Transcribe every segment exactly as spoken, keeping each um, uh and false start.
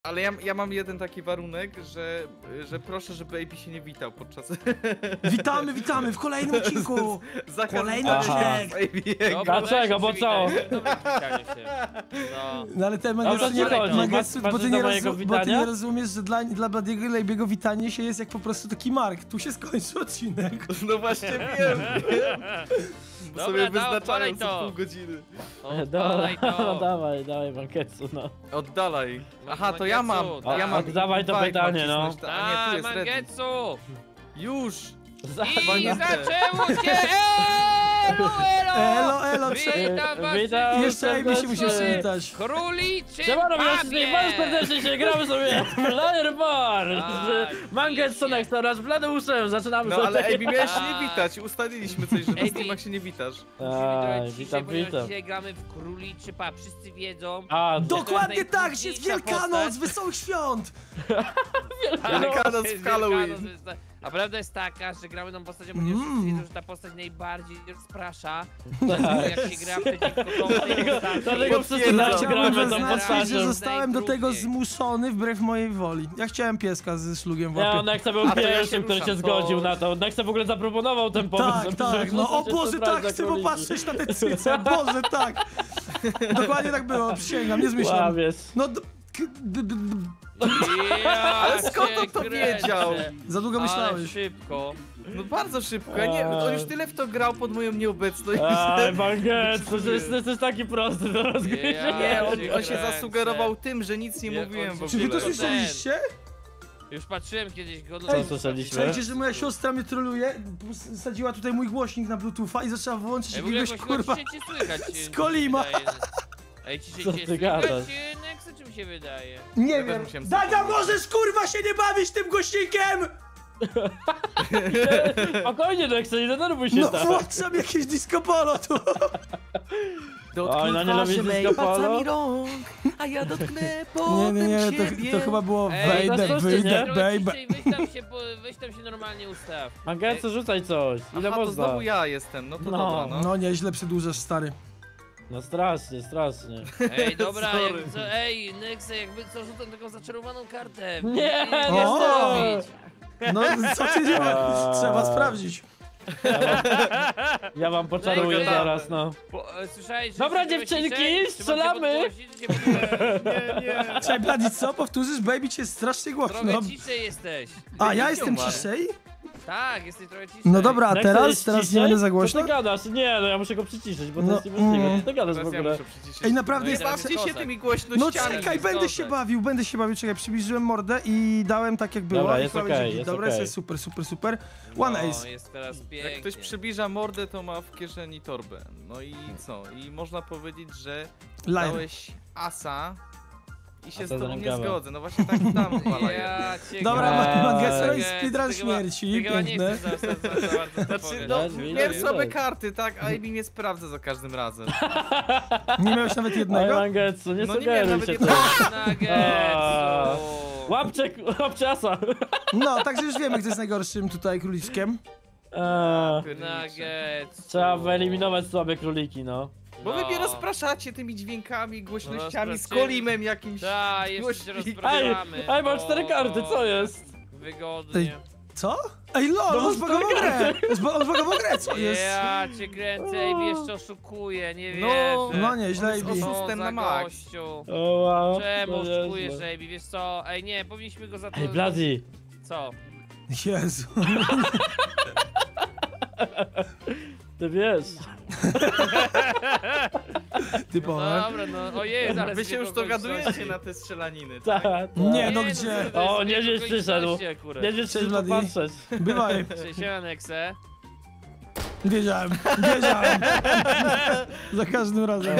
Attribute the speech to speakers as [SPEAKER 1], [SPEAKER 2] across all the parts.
[SPEAKER 1] ale ja, ja mam jeden taki warunek, że, że proszę, żeby A P się nie witał podczas...
[SPEAKER 2] Witamy, witamy w kolejnym odcinku! Kolejny odcinek!
[SPEAKER 3] Dlaczego, bo co?
[SPEAKER 4] No.
[SPEAKER 2] No ale ten
[SPEAKER 3] No
[SPEAKER 2] Mangetsu
[SPEAKER 3] to
[SPEAKER 2] nie,
[SPEAKER 3] nie chodzi.
[SPEAKER 2] Mangetsu,
[SPEAKER 3] Masz-
[SPEAKER 2] bo, ty
[SPEAKER 3] masz
[SPEAKER 2] nie
[SPEAKER 3] do
[SPEAKER 2] rozu-
[SPEAKER 3] mojego
[SPEAKER 2] bo ty
[SPEAKER 3] witania?
[SPEAKER 2] nie rozumiesz, że dla, dla Bladiego i Lejbiego witanie się jest jak po prostu taki mark. Tu się skończy odcinek.
[SPEAKER 1] No właśnie wiem, wiem. Bo
[SPEAKER 4] Dobra,
[SPEAKER 1] sobie
[SPEAKER 4] da-
[SPEAKER 1] wyznaczają
[SPEAKER 4] dalej
[SPEAKER 1] co
[SPEAKER 4] to.
[SPEAKER 1] pół godziny.
[SPEAKER 4] Oddalaj
[SPEAKER 3] No,
[SPEAKER 4] to.
[SPEAKER 3] dawaj, dawaj, Mangetsu, no.
[SPEAKER 1] Oddalaj.
[SPEAKER 4] Ma-
[SPEAKER 1] Aha, to ja mam.
[SPEAKER 4] Mangetsu,
[SPEAKER 1] Ja
[SPEAKER 4] tak.
[SPEAKER 1] mam.
[SPEAKER 3] Oddawaj to
[SPEAKER 1] Invite
[SPEAKER 3] pytanie,
[SPEAKER 1] mam
[SPEAKER 3] no.
[SPEAKER 1] wcisnąć, A nie, tu
[SPEAKER 4] A,
[SPEAKER 1] jest ready.
[SPEAKER 4] Mangetsu!
[SPEAKER 1] Już.
[SPEAKER 4] I
[SPEAKER 1] Mangetsu.
[SPEAKER 4] zaczęło się! Elo, elo!
[SPEAKER 2] Elo, elo, prze-
[SPEAKER 4] Witam was
[SPEAKER 3] Witam
[SPEAKER 2] Jeszcze Amy się musi
[SPEAKER 3] serdecznie.
[SPEAKER 2] przywitać.
[SPEAKER 4] Króliczy
[SPEAKER 3] Siemano, ja się
[SPEAKER 4] babie!
[SPEAKER 3] bardzo serdecznie się gramy sobie w Player Bar
[SPEAKER 4] Tak,
[SPEAKER 3] z Mangetsu
[SPEAKER 4] oczywiście.
[SPEAKER 3] Next oraz Bladeuszem. Zaczynamy
[SPEAKER 1] No
[SPEAKER 3] sobie.
[SPEAKER 1] ale Amy miałeś się
[SPEAKER 4] A.
[SPEAKER 1] nie witać. Ustaliliśmy coś, że na
[SPEAKER 4] Amy.
[SPEAKER 1] streamach się nie witasz.
[SPEAKER 4] Musimy
[SPEAKER 3] Aj,
[SPEAKER 4] trochę
[SPEAKER 3] witam,
[SPEAKER 4] ciszej, ponieważ
[SPEAKER 3] witam.
[SPEAKER 4] dzisiaj gramy w Króliczy Pub. Wszyscy wiedzą.
[SPEAKER 3] A,
[SPEAKER 2] Dokładnie tak, że jest
[SPEAKER 4] najtrudniejsza
[SPEAKER 2] Wielkanoc,
[SPEAKER 4] postać.
[SPEAKER 2] Wesołych Świąt!
[SPEAKER 1] Wielkanoc
[SPEAKER 4] Jest
[SPEAKER 1] w Halloween.
[SPEAKER 4] Wielkanoc, jest ta- A prawda jest taka, że gramy tą postacią, ponieważ
[SPEAKER 2] Mm.
[SPEAKER 4] wszyscy wiedzą, że ta postać najbardziej rozprasza.
[SPEAKER 3] Tak.
[SPEAKER 4] Jak się gra przeciwko tej postaci.
[SPEAKER 3] Dlatego wszyscy
[SPEAKER 1] Potwierdzam.
[SPEAKER 3] nas
[SPEAKER 2] Chciałbym
[SPEAKER 3] gramy tą
[SPEAKER 2] zaznaczyć, że
[SPEAKER 3] postacią.
[SPEAKER 2] zostałem do tego
[SPEAKER 4] Najtrudniej.
[SPEAKER 2] zmuszony wbrew mojej woli. Ja chciałem pieska ze szlugiem w
[SPEAKER 3] Ja,
[SPEAKER 2] łapie.
[SPEAKER 3] Nexa był
[SPEAKER 1] A to ja
[SPEAKER 3] pierwszym,
[SPEAKER 1] się
[SPEAKER 3] który się
[SPEAKER 1] ruszam,
[SPEAKER 3] zgodził
[SPEAKER 1] to-
[SPEAKER 3] na to. Nexa w ogóle zaproponował ten pomysł.
[SPEAKER 2] Tak,
[SPEAKER 3] żeby-
[SPEAKER 2] tak,
[SPEAKER 3] żeby
[SPEAKER 2] no o
[SPEAKER 3] się
[SPEAKER 2] Boże,
[SPEAKER 3] przebrać
[SPEAKER 2] tak,
[SPEAKER 3] za
[SPEAKER 2] chcę
[SPEAKER 3] króliki.
[SPEAKER 2] popatrzeć na te cyce, Boże, tak. Dokładnie tak było, przysięgam, nie zmyślam.
[SPEAKER 3] Ławiesz.
[SPEAKER 2] No, d- k- d- d- d-
[SPEAKER 4] Ja
[SPEAKER 1] Ale skąd
[SPEAKER 4] cię
[SPEAKER 1] on to
[SPEAKER 4] kręcę.
[SPEAKER 1] wiedział?
[SPEAKER 2] za długo
[SPEAKER 4] Ale
[SPEAKER 2] myślałeś.
[SPEAKER 4] szybko.
[SPEAKER 1] No bardzo szybko. Ja nie, on już tyle w to grał pod moją nieobecność.
[SPEAKER 3] Aj, Mangetsu, to jest, to jest taki prosty do rozgryzienia.
[SPEAKER 4] Ja
[SPEAKER 1] Nie, on,
[SPEAKER 4] cię
[SPEAKER 1] on się
[SPEAKER 4] kręcę.
[SPEAKER 1] zasugerował tym, że nic nie
[SPEAKER 4] Nie,
[SPEAKER 1] mówiłem
[SPEAKER 4] on
[SPEAKER 1] w
[SPEAKER 4] się-
[SPEAKER 2] Czy wy to
[SPEAKER 1] ogóle.
[SPEAKER 4] Tylko
[SPEAKER 2] słyszeliście?
[SPEAKER 4] Już patrzyłem kiedyś go
[SPEAKER 3] Co słyszeliśmy?
[SPEAKER 2] Słuchajcie, że moja siostra mnie troluje, sadziła tutaj mój głośnik na bluetootha i zaczęła wyłączyć
[SPEAKER 4] Ej, w ogóle
[SPEAKER 2] jakiegoś
[SPEAKER 4] jakoś
[SPEAKER 2] kurwa...
[SPEAKER 4] ci się cię słychać.
[SPEAKER 2] z Kolima.
[SPEAKER 4] wydaje. Ej, ci się
[SPEAKER 3] Co
[SPEAKER 4] cię
[SPEAKER 3] ty
[SPEAKER 4] słychać?
[SPEAKER 3] gadasz?
[SPEAKER 4] Nexa, czy mi się wydaje?
[SPEAKER 2] Nie
[SPEAKER 1] Ja też
[SPEAKER 2] wiem.
[SPEAKER 1] musiałem
[SPEAKER 2] Daga,
[SPEAKER 1] zapomnieć.
[SPEAKER 2] możesz kurwa się nie bawić tym głośnikiem!
[SPEAKER 3] Spokojnie, Nexa, nie denerwuj się
[SPEAKER 2] No
[SPEAKER 3] tak.
[SPEAKER 2] włącz sobie jakieś disco polo tu!
[SPEAKER 3] Oj, no nie lubisz disco polo?
[SPEAKER 1] rąk, a ja dotknę
[SPEAKER 2] Nie,
[SPEAKER 1] potem
[SPEAKER 2] nie, nie,
[SPEAKER 1] ciebie.
[SPEAKER 2] to, to chyba było
[SPEAKER 4] Ej,
[SPEAKER 2] wejdę,
[SPEAKER 3] zazdroszczę,
[SPEAKER 2] wyjdę,
[SPEAKER 3] nie?
[SPEAKER 4] Trochę
[SPEAKER 2] baby.
[SPEAKER 4] ciszej, Weź tam się, po, weź tam się normalnie ustaw.
[SPEAKER 3] Mangetsu, rzucaj coś. Ile
[SPEAKER 1] Aha, to
[SPEAKER 3] można?
[SPEAKER 1] znowu ja jestem, no to
[SPEAKER 3] No.
[SPEAKER 1] dobra, no.
[SPEAKER 2] No nieźle przedłużasz, stary.
[SPEAKER 3] No strasznie, strasznie.
[SPEAKER 4] Ej, dobra,
[SPEAKER 1] Sorry.
[SPEAKER 4] jakby co, ej, Nexa, jakby co, rzucam taką zaczarowaną kartę.
[SPEAKER 3] Nie,
[SPEAKER 4] nie
[SPEAKER 3] nie
[SPEAKER 2] O!
[SPEAKER 4] zrobić.
[SPEAKER 2] No co ty nie ma?
[SPEAKER 3] A.
[SPEAKER 2] Trzeba sprawdzić.
[SPEAKER 3] Ja wam poczaruję
[SPEAKER 4] No i
[SPEAKER 3] zaraz, no.
[SPEAKER 4] Po, e, słyszałeś, że
[SPEAKER 3] Dobra,
[SPEAKER 4] się trzeba
[SPEAKER 3] dziewczynki,
[SPEAKER 4] ciszej? Czy mam się
[SPEAKER 3] strzelamy.
[SPEAKER 4] podgłosić, czy się podgłosić?
[SPEAKER 1] Nie, nie.
[SPEAKER 2] Czekaj, Bladi, co? Powtórzysz? Baby cię strasznie głośno.
[SPEAKER 4] Trochę ciszej jesteś.
[SPEAKER 2] A, ja jestem
[SPEAKER 1] umarł.
[SPEAKER 2] ciszej?
[SPEAKER 4] Tak, jesteś trochę ciszej.
[SPEAKER 2] No dobra, a
[SPEAKER 3] Nexa
[SPEAKER 2] teraz?
[SPEAKER 3] jest
[SPEAKER 2] Teraz nie
[SPEAKER 3] ciszej?
[SPEAKER 2] będę za
[SPEAKER 3] Co
[SPEAKER 2] głośno?
[SPEAKER 3] ty gadasz? Nie, no ja muszę go przyciszyć, bo to
[SPEAKER 2] No,
[SPEAKER 3] jest niemożliwe.
[SPEAKER 2] mm.
[SPEAKER 3] Co ty gadasz w
[SPEAKER 1] Teraz ja
[SPEAKER 3] ogóle?
[SPEAKER 1] muszę przyciszyć.
[SPEAKER 2] Ej, naprawdę
[SPEAKER 4] No i
[SPEAKER 2] jest...
[SPEAKER 4] teraz-
[SPEAKER 1] Bawcie się
[SPEAKER 4] kozak.
[SPEAKER 1] tymi
[SPEAKER 2] No
[SPEAKER 1] głośnościami.
[SPEAKER 2] czekaj,
[SPEAKER 4] jest
[SPEAKER 2] będę
[SPEAKER 4] kozak.
[SPEAKER 2] się bawił, będę się bawił, czekaj, przybliżyłem mordę i dałem tak jak było.
[SPEAKER 3] Dobra,
[SPEAKER 2] i
[SPEAKER 3] jest
[SPEAKER 2] chyba
[SPEAKER 3] okej,
[SPEAKER 2] będzie git.
[SPEAKER 3] jest
[SPEAKER 2] Dobra,
[SPEAKER 3] okej.
[SPEAKER 2] jest super, super, super.
[SPEAKER 4] No,
[SPEAKER 2] One ace.
[SPEAKER 4] jest teraz pięknie.
[SPEAKER 1] Jak ktoś przybliża mordę, to ma w kieszeni torbę. No i co? I można powiedzieć, że
[SPEAKER 2] Live.
[SPEAKER 1] dałeś asa i się
[SPEAKER 3] Asa
[SPEAKER 1] z tobą
[SPEAKER 3] za
[SPEAKER 1] nie
[SPEAKER 3] rękawa.
[SPEAKER 1] zgodzę. No właśnie tak tam upalaję.
[SPEAKER 4] Ja cię
[SPEAKER 2] Dobra,
[SPEAKER 3] Eee.
[SPEAKER 2] Mangetsu
[SPEAKER 4] Ty
[SPEAKER 2] i speedrun
[SPEAKER 4] chyba-
[SPEAKER 2] śmierci,
[SPEAKER 4] ty chyba nie
[SPEAKER 2] piękne.
[SPEAKER 4] chcesz za, za, za, za bardzo to
[SPEAKER 1] Znaczy,
[SPEAKER 4] powiedzieć.
[SPEAKER 1] no,
[SPEAKER 3] Widać, widać,
[SPEAKER 1] miałem
[SPEAKER 3] widać.
[SPEAKER 1] słabe karty, tak? A Amy mnie sprawdza za każdym razem.
[SPEAKER 2] Nie miałeś nawet
[SPEAKER 3] Oj,
[SPEAKER 2] jednego?
[SPEAKER 3] Mangetsu, nie
[SPEAKER 1] No nie miałem
[SPEAKER 3] sugeruj
[SPEAKER 1] nawet
[SPEAKER 3] się
[SPEAKER 1] jednego.
[SPEAKER 3] tak.
[SPEAKER 4] Nuggetsu.
[SPEAKER 3] Łapcie, łapcie asa.
[SPEAKER 2] No, także już wiemy, kto jest najgorszym tutaj króliczkiem.
[SPEAKER 3] Eee,
[SPEAKER 4] Nuggetsu.
[SPEAKER 3] Trzeba wyeliminować słabe króliki, no.
[SPEAKER 1] Bo wy mnie
[SPEAKER 4] No.
[SPEAKER 1] rozpraszacie tymi dźwiękami, głośnościami, z
[SPEAKER 4] Rozpraszyli.
[SPEAKER 1] kolimem jakimś.
[SPEAKER 4] Da, jeszcze się
[SPEAKER 1] Głośnik.
[SPEAKER 3] Ej,
[SPEAKER 4] rozprawiamy.
[SPEAKER 3] ej, mam cztery karty, co jest?
[SPEAKER 4] Wygodnie.
[SPEAKER 2] Co? Ej, lol,
[SPEAKER 3] No,
[SPEAKER 2] on zbagował grę! Zba- On zbagował grę, co jest?
[SPEAKER 4] Ja cię kręcę, Ej, jeszcze oszukuje, nie
[SPEAKER 1] No,
[SPEAKER 4] wierzę.
[SPEAKER 2] No nieźle,
[SPEAKER 1] On jest
[SPEAKER 2] Ejbi.
[SPEAKER 1] oszustem.
[SPEAKER 4] Co
[SPEAKER 1] Oszustem
[SPEAKER 4] za
[SPEAKER 1] na max.
[SPEAKER 4] gościu.
[SPEAKER 3] O, wow.
[SPEAKER 4] Czemu
[SPEAKER 3] to nieźle.
[SPEAKER 4] oszukujesz, Ejbi, wiesz co? Ej, nie, powinniśmy go za to...
[SPEAKER 3] Ej, Bladi,
[SPEAKER 4] Co?
[SPEAKER 2] Jezu.
[SPEAKER 3] ty wiesz.
[SPEAKER 2] Typowe.
[SPEAKER 4] Dobra, no, ojej, zaraz
[SPEAKER 1] Wy się już dogadujecie na te strzelaniny,
[SPEAKER 3] Ta,
[SPEAKER 1] tak?
[SPEAKER 3] ta.
[SPEAKER 2] Nie, no gdzie?
[SPEAKER 3] O, niedźwiedź przyszedł. Nie wiesz,
[SPEAKER 2] Cześć,
[SPEAKER 3] czy
[SPEAKER 2] Bladi.
[SPEAKER 3] popatrzeć.
[SPEAKER 2] Bywaj.
[SPEAKER 4] Cześć, Nexe.
[SPEAKER 2] Wiedziałem, wiedziałem. Za każdym razem.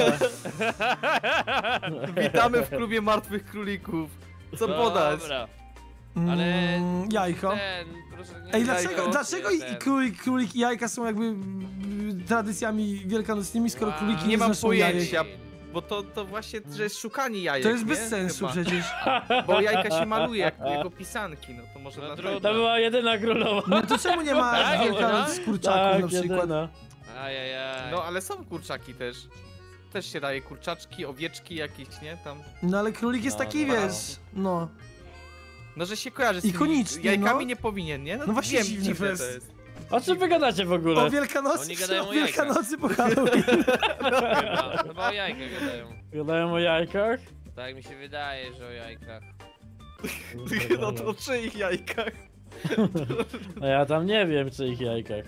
[SPEAKER 1] Witamy w klubie martwych królików. Co podać?
[SPEAKER 4] Dobra, ale...
[SPEAKER 2] Mm, jajko.
[SPEAKER 4] Ten, proszę nie...
[SPEAKER 2] Ej,
[SPEAKER 1] Jajko.
[SPEAKER 2] dlaczego, dlaczego i
[SPEAKER 4] Ten.
[SPEAKER 2] królik, królik i jajka są jakby mm, tradycjami wielkanocnymi, skoro
[SPEAKER 4] Wow.
[SPEAKER 2] króliki
[SPEAKER 1] Nie
[SPEAKER 2] nie
[SPEAKER 1] mam
[SPEAKER 2] znoszą jajek?
[SPEAKER 1] pojęcia. Bo to, to właśnie, że jest szukanie jajek,
[SPEAKER 2] To jest
[SPEAKER 1] nie?
[SPEAKER 2] bez sensu
[SPEAKER 1] Chyba.
[SPEAKER 2] przecież.
[SPEAKER 1] Bo jajka się maluje jak, jako pisanki, no to może
[SPEAKER 4] No
[SPEAKER 1] dlatego.
[SPEAKER 4] trudno.
[SPEAKER 3] To była jedyna królowa.
[SPEAKER 2] No to czemu nie ma
[SPEAKER 4] Tak,
[SPEAKER 2] wielkanoc
[SPEAKER 4] no?
[SPEAKER 2] z kurczaków na
[SPEAKER 3] Tak,
[SPEAKER 2] przykład?
[SPEAKER 3] jedyna.
[SPEAKER 4] Ajajaj.
[SPEAKER 1] No ale są kurczaki też. też się daje kurczaczki, owieczki jakieś, nie? Tam.
[SPEAKER 2] No ale królik jest
[SPEAKER 3] No,
[SPEAKER 2] taki,
[SPEAKER 3] no.
[SPEAKER 2] wiesz, no.
[SPEAKER 1] No, że się kojarzy z tymi
[SPEAKER 2] Ikonicznie,
[SPEAKER 1] jajkami
[SPEAKER 2] no.
[SPEAKER 1] nie powinien, nie?
[SPEAKER 2] No właśnie
[SPEAKER 1] wiem,
[SPEAKER 2] dziwne
[SPEAKER 1] dziwne
[SPEAKER 2] to
[SPEAKER 1] to
[SPEAKER 2] jest.
[SPEAKER 1] jest.
[SPEAKER 3] O czym wy gadacie w ogóle?
[SPEAKER 2] O Wielkanocy,
[SPEAKER 4] Oni gadają
[SPEAKER 2] o
[SPEAKER 4] o jajkach.
[SPEAKER 2] Wielkanocy po Halloween.
[SPEAKER 4] Chyba, chyba o jajkach gadają.
[SPEAKER 3] Gadają o jajkach?
[SPEAKER 4] Tak mi się wydaje, że o jajkach.
[SPEAKER 1] No to o czyich jajkach?
[SPEAKER 3] No ja tam nie wiem, czy ich jajkach.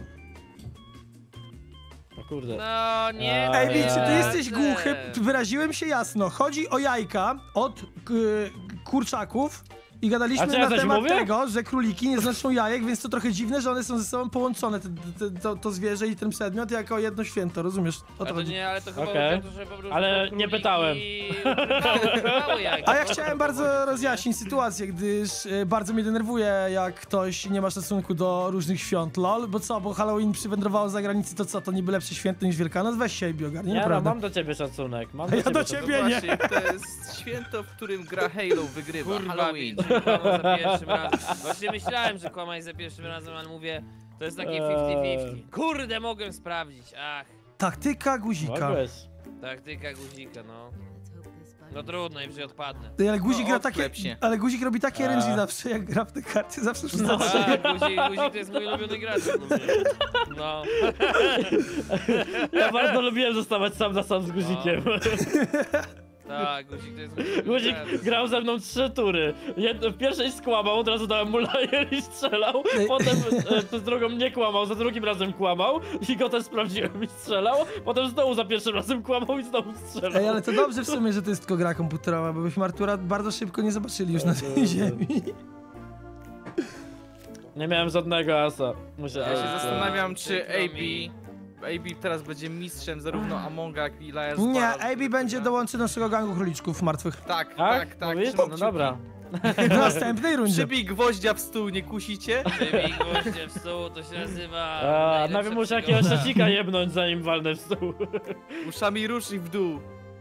[SPEAKER 3] No kurde.
[SPEAKER 4] No nie.
[SPEAKER 3] Ej,
[SPEAKER 2] Ej, Wi, czy ty
[SPEAKER 3] Eee.
[SPEAKER 2] jesteś głuchy? Wyraziłem się jasno. Chodzi o jajka od k- kurczaków i
[SPEAKER 3] A
[SPEAKER 2] gadaliśmy
[SPEAKER 3] czy ja
[SPEAKER 2] na
[SPEAKER 3] coś
[SPEAKER 2] temat
[SPEAKER 3] mówię?
[SPEAKER 2] tego, że króliki nie znoszą jajek, więc to trochę dziwne, że one są ze sobą połączone, te, te, to, to zwierzę i ten przedmiot, jako jedno święto, rozumiesz? O
[SPEAKER 4] A
[SPEAKER 2] to
[SPEAKER 4] to
[SPEAKER 2] chodzi.
[SPEAKER 4] nie, ale to chyba
[SPEAKER 3] Okej.
[SPEAKER 4] chodzi o to, że po prostu
[SPEAKER 3] Ale
[SPEAKER 4] króliki
[SPEAKER 3] nie pytałem.
[SPEAKER 4] ukrywały- ukrywały jajka.
[SPEAKER 2] A ja
[SPEAKER 4] To
[SPEAKER 2] chciałem
[SPEAKER 4] chyba
[SPEAKER 2] bardzo
[SPEAKER 4] chodzi, nie?
[SPEAKER 2] rozjaśnić sytuację, gdyż e, bardzo mnie denerwuje, jak ktoś nie ma szacunku do różnych świąt, lol, bo co, bo Halloween przywędrowało za granicę, to co, to niby lepsze święto niż Wielkanoc? Weź się i ogarnie,
[SPEAKER 3] Ja no,
[SPEAKER 2] naprawdę.
[SPEAKER 3] mam do ciebie szacunek. Mam
[SPEAKER 2] A ja do
[SPEAKER 3] szacunek.
[SPEAKER 2] ciebie-
[SPEAKER 1] No
[SPEAKER 2] nie.
[SPEAKER 1] właśnie, to jest święto, w którym gra Halo wygrywa.
[SPEAKER 4] Kurwa,
[SPEAKER 1] Halloween.
[SPEAKER 4] widzisz, kłamał za pierwszym razem. Właśnie myślałem, że kłamałeś za pierwszym razem, ale mówię, to jest takie fifty fifty. Kurde, mogłem sprawdzić, ach.
[SPEAKER 2] Taktyka guzika.
[SPEAKER 3] Mogłeś.
[SPEAKER 4] Taktyka guzika, no. No trudno, i że odpadnę.
[SPEAKER 2] Ty, ale guzik
[SPEAKER 1] No,
[SPEAKER 2] gra takie,
[SPEAKER 1] odklep się.
[SPEAKER 2] ale guzik robi takie
[SPEAKER 3] A.
[SPEAKER 2] R N G zawsze, jak gra w te karty, zawsze wszyscy
[SPEAKER 3] No.
[SPEAKER 4] Tak, guzik, guzik to jest mój ulubiony gracz. No. no.
[SPEAKER 3] Ja bardzo lubiłem zostawać sam na sam z guzikiem.
[SPEAKER 4] Tak, guzik to jest mój ulubiony
[SPEAKER 3] Guzik
[SPEAKER 4] gracz.
[SPEAKER 3] grał ze mną trzy tury. Jedno, w pierwszej skłamał, od razu dałem mu lajer i strzelał.
[SPEAKER 2] Ej.
[SPEAKER 3] Potem e, z drugą nie kłamał, za drugim razem kłamał i go też sprawdziłem i strzelał. Potem znowu za pierwszym razem kłamał i znowu strzelał.
[SPEAKER 2] Ej, ale to dobrze w sumie, że to jest tylko gra komputerowa, bo byśmy Artura bardzo szybko nie zobaczyli już na tej ziemi.
[SPEAKER 3] Nie miałem żadnego asa. Muszę
[SPEAKER 1] Ja się
[SPEAKER 4] Eee,
[SPEAKER 1] zastanawiam, czy
[SPEAKER 4] przykro
[SPEAKER 1] A B...
[SPEAKER 4] mi.
[SPEAKER 1] A B teraz będzie mistrzem zarówno Amonga, jak i Liars
[SPEAKER 2] Nie,
[SPEAKER 1] Bar.
[SPEAKER 2] A B będzie dołączy do naszego gangu króliczków martwych.
[SPEAKER 1] Tak,
[SPEAKER 3] Tak?
[SPEAKER 1] tak, tak.
[SPEAKER 3] Mówisz?
[SPEAKER 1] trzymam
[SPEAKER 3] No
[SPEAKER 1] kciuki.
[SPEAKER 3] dobra.
[SPEAKER 2] W następnej rundzie.
[SPEAKER 1] Przybij gwoździa w stół, nie kusicie?
[SPEAKER 4] Przybij gwoździe w stół, to się nazywa...
[SPEAKER 3] A,
[SPEAKER 4] najlepsza
[SPEAKER 3] nawet muszę
[SPEAKER 4] przygoda.
[SPEAKER 3] jakiegoś szecika jebnąć, zanim walnę w stół.
[SPEAKER 1] Uszami rusz i w dół.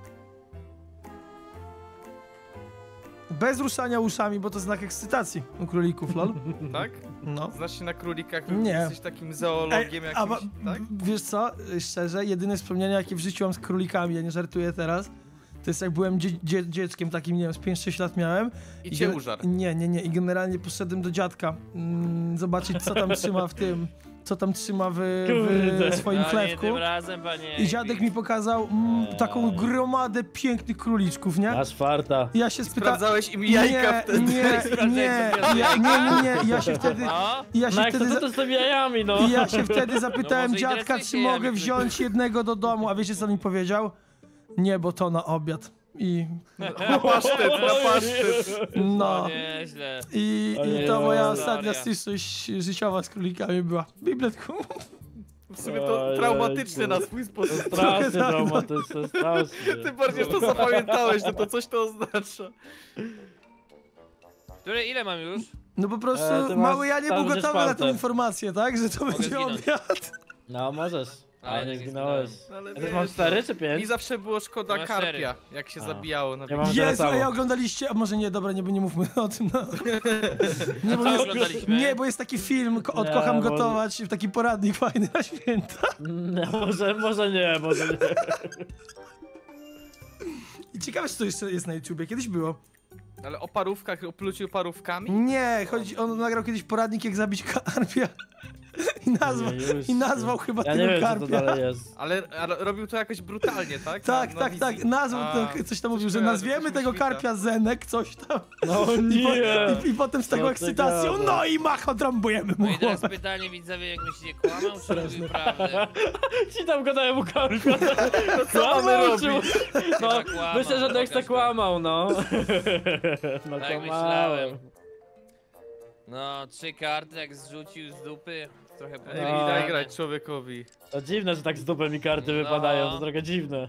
[SPEAKER 2] Bez ruszania uszami, bo to znak ekscytacji u królików, lol.
[SPEAKER 1] Tak?
[SPEAKER 2] No.
[SPEAKER 1] Znasz się na królikach?
[SPEAKER 2] Nie.
[SPEAKER 1] Jesteś takim zoologiem
[SPEAKER 2] a ba-
[SPEAKER 1] jakimś, tak?
[SPEAKER 2] wiesz co, szczerze, jedyne wspomnienia, jakie w życiu mam z królikami, ja nie żartuję teraz, to jest jak byłem dzie dzie dzieckiem takim, nie wiem, z pięć sześć lat miałem.
[SPEAKER 1] I cię
[SPEAKER 2] ge-
[SPEAKER 1] użar.
[SPEAKER 2] Nie, nie, nie. I generalnie poszedłem do dziadka mm, zobaczyć, co tam trzyma w tym, co tam trzyma w, w
[SPEAKER 3] Kurde.
[SPEAKER 2] swoim
[SPEAKER 4] No, nie
[SPEAKER 2] chlewku.
[SPEAKER 4] tym razem, panie.
[SPEAKER 2] I dziadek mi pokazał mm, taką gromadę pięknych króliczków, nie?
[SPEAKER 3] Masz farta.
[SPEAKER 2] Ja się spytałem...
[SPEAKER 1] Sprawdzałeś im jajka
[SPEAKER 2] nie,
[SPEAKER 1] wtedy.
[SPEAKER 2] nie, nie, ja, nie, nie, nie, ja się wtedy...
[SPEAKER 4] No,
[SPEAKER 2] Ja się
[SPEAKER 3] No jak to,
[SPEAKER 2] wtedy...
[SPEAKER 3] to,
[SPEAKER 2] za-
[SPEAKER 3] to z tymi jajami, no.
[SPEAKER 2] I ja się wtedy zapytałem
[SPEAKER 4] No może
[SPEAKER 2] dziadka,
[SPEAKER 4] interesuje
[SPEAKER 2] czy
[SPEAKER 4] się
[SPEAKER 2] mogę
[SPEAKER 4] jajami,
[SPEAKER 2] wziąć jednego do domu, a wiecie co mi powiedział? Nie, bo to na obiad. I
[SPEAKER 1] Na pasztet, na pasztet.
[SPEAKER 2] no,
[SPEAKER 4] nieźle.
[SPEAKER 2] i,
[SPEAKER 3] O
[SPEAKER 2] i to moja
[SPEAKER 3] Jezu.
[SPEAKER 2] ostatnia styczność życiowa z królikami była. Bibletku.
[SPEAKER 1] W sumie to
[SPEAKER 3] Ojej.
[SPEAKER 1] traumatyczne na swój sposób.
[SPEAKER 3] Strasznie
[SPEAKER 2] tak, no.
[SPEAKER 3] traumatyczne, strasznie.
[SPEAKER 1] Tym bardziej, że to zapamiętałeś, że to coś to oznacza.
[SPEAKER 4] Które, ile mam już?
[SPEAKER 2] No po prostu
[SPEAKER 3] E, ty
[SPEAKER 2] mały
[SPEAKER 3] masz-
[SPEAKER 2] ja nie
[SPEAKER 3] tam
[SPEAKER 2] był
[SPEAKER 3] będziesz
[SPEAKER 2] gotowy na tą
[SPEAKER 3] czwarte.
[SPEAKER 2] informację, tak? Że to będzie
[SPEAKER 4] zginąć.
[SPEAKER 2] obiad.
[SPEAKER 3] No możesz.
[SPEAKER 4] Ale
[SPEAKER 3] Ale nie
[SPEAKER 4] tak nie
[SPEAKER 3] zginąłeś.
[SPEAKER 1] Ale
[SPEAKER 3] Ja też mam cztery czy
[SPEAKER 1] Mi
[SPEAKER 3] pięć?
[SPEAKER 1] zawsze było szkoda
[SPEAKER 4] Masz
[SPEAKER 1] karpia, jak się
[SPEAKER 3] A.
[SPEAKER 1] zabijało na
[SPEAKER 3] Ja mam-
[SPEAKER 1] wiecie.
[SPEAKER 3] tyle
[SPEAKER 2] Jezu, a
[SPEAKER 3] samo.
[SPEAKER 2] ja oglądaliście, a może nie, dobra, nie, nie mówmy o tym, no. Nie, bo
[SPEAKER 4] Co
[SPEAKER 2] jest,
[SPEAKER 4] oglądaliśmy?
[SPEAKER 2] nie, bo jest taki film, ko- od
[SPEAKER 3] Nie,
[SPEAKER 2] Kocham
[SPEAKER 3] bo-
[SPEAKER 2] Gotować, taki poradnik fajny na święta.
[SPEAKER 3] No, może, może nie, może nie.
[SPEAKER 2] I ciekawe, czy to jeszcze jest na YouTubie, kiedyś było.
[SPEAKER 1] Ale o parówkach, o pluciu parówkami?
[SPEAKER 2] Nie, chodzi, on nagrał kiedyś poradnik, jak zabić karpia. I nazwał,
[SPEAKER 3] Nie, już.
[SPEAKER 2] i nazwał chyba
[SPEAKER 3] Ja
[SPEAKER 2] tego
[SPEAKER 3] nie wiem, co to
[SPEAKER 2] karpia.
[SPEAKER 3] dalej jest.
[SPEAKER 1] Ale, ale robił to jakoś brutalnie, tak?
[SPEAKER 2] Tak,
[SPEAKER 1] Na- na
[SPEAKER 2] tak,
[SPEAKER 1] wizji.
[SPEAKER 2] tak, nazwał
[SPEAKER 1] A,
[SPEAKER 2] to, coś tam mówił, że
[SPEAKER 1] kojarzę,
[SPEAKER 2] nazwiemy
[SPEAKER 1] coś
[SPEAKER 2] tego
[SPEAKER 1] mi świta.
[SPEAKER 2] karpia Zenek, coś tam.
[SPEAKER 3] No
[SPEAKER 2] I, po,
[SPEAKER 3] nie!
[SPEAKER 2] i, i potem z taką
[SPEAKER 3] Co ty
[SPEAKER 2] ekscytacją,
[SPEAKER 3] gadasz?
[SPEAKER 2] no i macho, trąbujemy mu
[SPEAKER 4] No i teraz
[SPEAKER 2] głowę.
[SPEAKER 4] pytanie widzowie, jak myślicie, kłamał czy mówił prawdę?
[SPEAKER 3] Ci tam gadają u karpia.
[SPEAKER 1] No co mamy
[SPEAKER 3] Kłamał,
[SPEAKER 1] robić?
[SPEAKER 3] czy- No,
[SPEAKER 4] Chyba kłamał,
[SPEAKER 3] myślę, że Dexter
[SPEAKER 4] pokaż to.
[SPEAKER 3] kłamał, no. No
[SPEAKER 4] Tak
[SPEAKER 3] kłamałem.
[SPEAKER 4] myślałem. No, trzy karty jak zrzucił z dupy. Trochę
[SPEAKER 1] Ej,
[SPEAKER 3] No.
[SPEAKER 1] daj grać człowiekowi.
[SPEAKER 3] To dziwne, że tak z dupy mi karty
[SPEAKER 4] No.
[SPEAKER 3] wypadają, to trochę dziwne.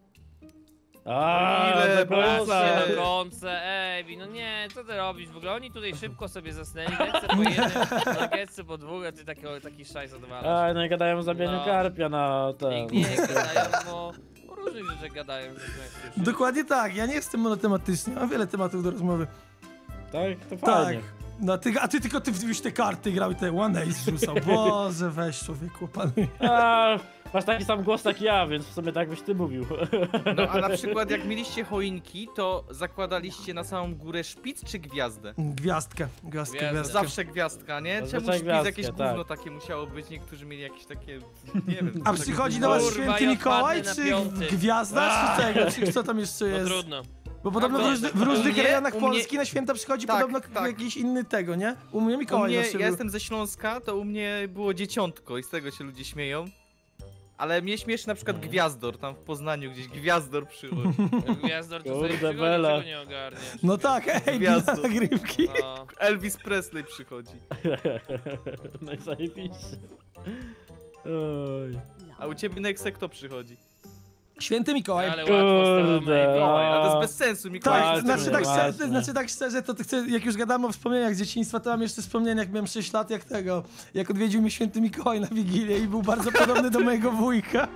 [SPEAKER 3] A,
[SPEAKER 1] Ile
[SPEAKER 3] do
[SPEAKER 1] błędów.
[SPEAKER 3] końca.
[SPEAKER 4] Patrzcie na końce, ej, no nie, co ty robisz? W ogóle oni tutaj szybko sobie zasnęli, Getce po jednym, na Getce po dwóch, a ty taki, taki szajs odwalasz.
[SPEAKER 3] A, no i gadają o zabieniu
[SPEAKER 4] No.
[SPEAKER 3] karpia na
[SPEAKER 4] I
[SPEAKER 3] ten.
[SPEAKER 4] nie, gadają, no, o różnych rzeczach gadają. żeśmy jak słyszeli.
[SPEAKER 2] Dokładnie tak, ja nie jestem monotematyczny, mam wiele tematów do rozmowy.
[SPEAKER 3] Tak, to
[SPEAKER 2] Tak.
[SPEAKER 3] fajnie.
[SPEAKER 2] No, ty, a ty tylko ty już te karty grał i te one ace rzucał. Boże, weź człowieku, panuj.
[SPEAKER 3] A, masz taki sam głos jak ja, więc w sumie tak byś ty mówił.
[SPEAKER 1] No a na przykład jak mieliście choinki, to zakładaliście na samą górę szpic czy gwiazdę?
[SPEAKER 2] Gwiazdkę, gwiazdkę,
[SPEAKER 4] Gwiazdę.
[SPEAKER 2] gwiazdkę.
[SPEAKER 1] Zawsze gwiazdka, nie? Czemu
[SPEAKER 3] Zazwyczaj
[SPEAKER 1] szpic
[SPEAKER 3] gwiazdkę,
[SPEAKER 1] jakieś
[SPEAKER 3] tak.
[SPEAKER 1] gówno takie musiało być? Niektórzy mieli jakieś takie, nie wiem.
[SPEAKER 2] A
[SPEAKER 1] takie
[SPEAKER 2] przychodzi
[SPEAKER 1] gówno.
[SPEAKER 2] do was
[SPEAKER 4] Kurwa,
[SPEAKER 2] święty
[SPEAKER 4] i
[SPEAKER 2] Mikołaj,
[SPEAKER 4] odpadnę na
[SPEAKER 2] czy
[SPEAKER 4] piąty.
[SPEAKER 2] gwiazda, czy tego, czy co tam jeszcze
[SPEAKER 4] No
[SPEAKER 2] jest?
[SPEAKER 4] trudno.
[SPEAKER 2] Bo podobno w,
[SPEAKER 4] Tam
[SPEAKER 2] różny, w
[SPEAKER 1] u
[SPEAKER 2] różnych
[SPEAKER 1] mnie-
[SPEAKER 2] rejonach
[SPEAKER 1] u mnie-
[SPEAKER 2] Polski na święta przychodzi
[SPEAKER 1] Tak,
[SPEAKER 2] podobno
[SPEAKER 1] tak.
[SPEAKER 2] jakiś inny tego, nie? U mnie
[SPEAKER 1] U
[SPEAKER 2] Mikołaj
[SPEAKER 1] mnie,
[SPEAKER 2] zawsze
[SPEAKER 1] ja
[SPEAKER 2] był.
[SPEAKER 1] jestem ze Śląska, to u mnie było dzieciątko i z tego się ludzie śmieją. Ale mnie śmieszy na przykład Gwiazdor, tam w Poznaniu gdzieś Gwiazdor przychodzi.
[SPEAKER 4] Gwiazdor to
[SPEAKER 3] Kurde,
[SPEAKER 4] sobie przygody,
[SPEAKER 3] Bela.
[SPEAKER 4] czego nie ogarniesz.
[SPEAKER 2] No tak, ej,
[SPEAKER 1] Gwiazdo.
[SPEAKER 2] na nagrywki.
[SPEAKER 4] No.
[SPEAKER 1] Elvis Presley przychodzi.
[SPEAKER 3] No i zajebiście. Oj.
[SPEAKER 1] A u ciebie Nexe kto przychodzi?
[SPEAKER 2] Święty Mikołaj.
[SPEAKER 4] Ale łatwo stało
[SPEAKER 3] Kurde.
[SPEAKER 1] Mikołaj, ale to
[SPEAKER 3] A.
[SPEAKER 1] jest bez sensu, Mikołaj.
[SPEAKER 2] Tak,
[SPEAKER 3] Tak,
[SPEAKER 2] znaczy tak,
[SPEAKER 3] właśnie.
[SPEAKER 2] szczerze, znaczy tak szczerze, to chcę, jak już gadamy o wspomnieniach z dzieciństwa, to mam jeszcze wspomnienia, jak miałem sześć lat, jak tego, jak odwiedził mnie święty Mikołaj na Wigilię i był bardzo podobny do mojego wujka.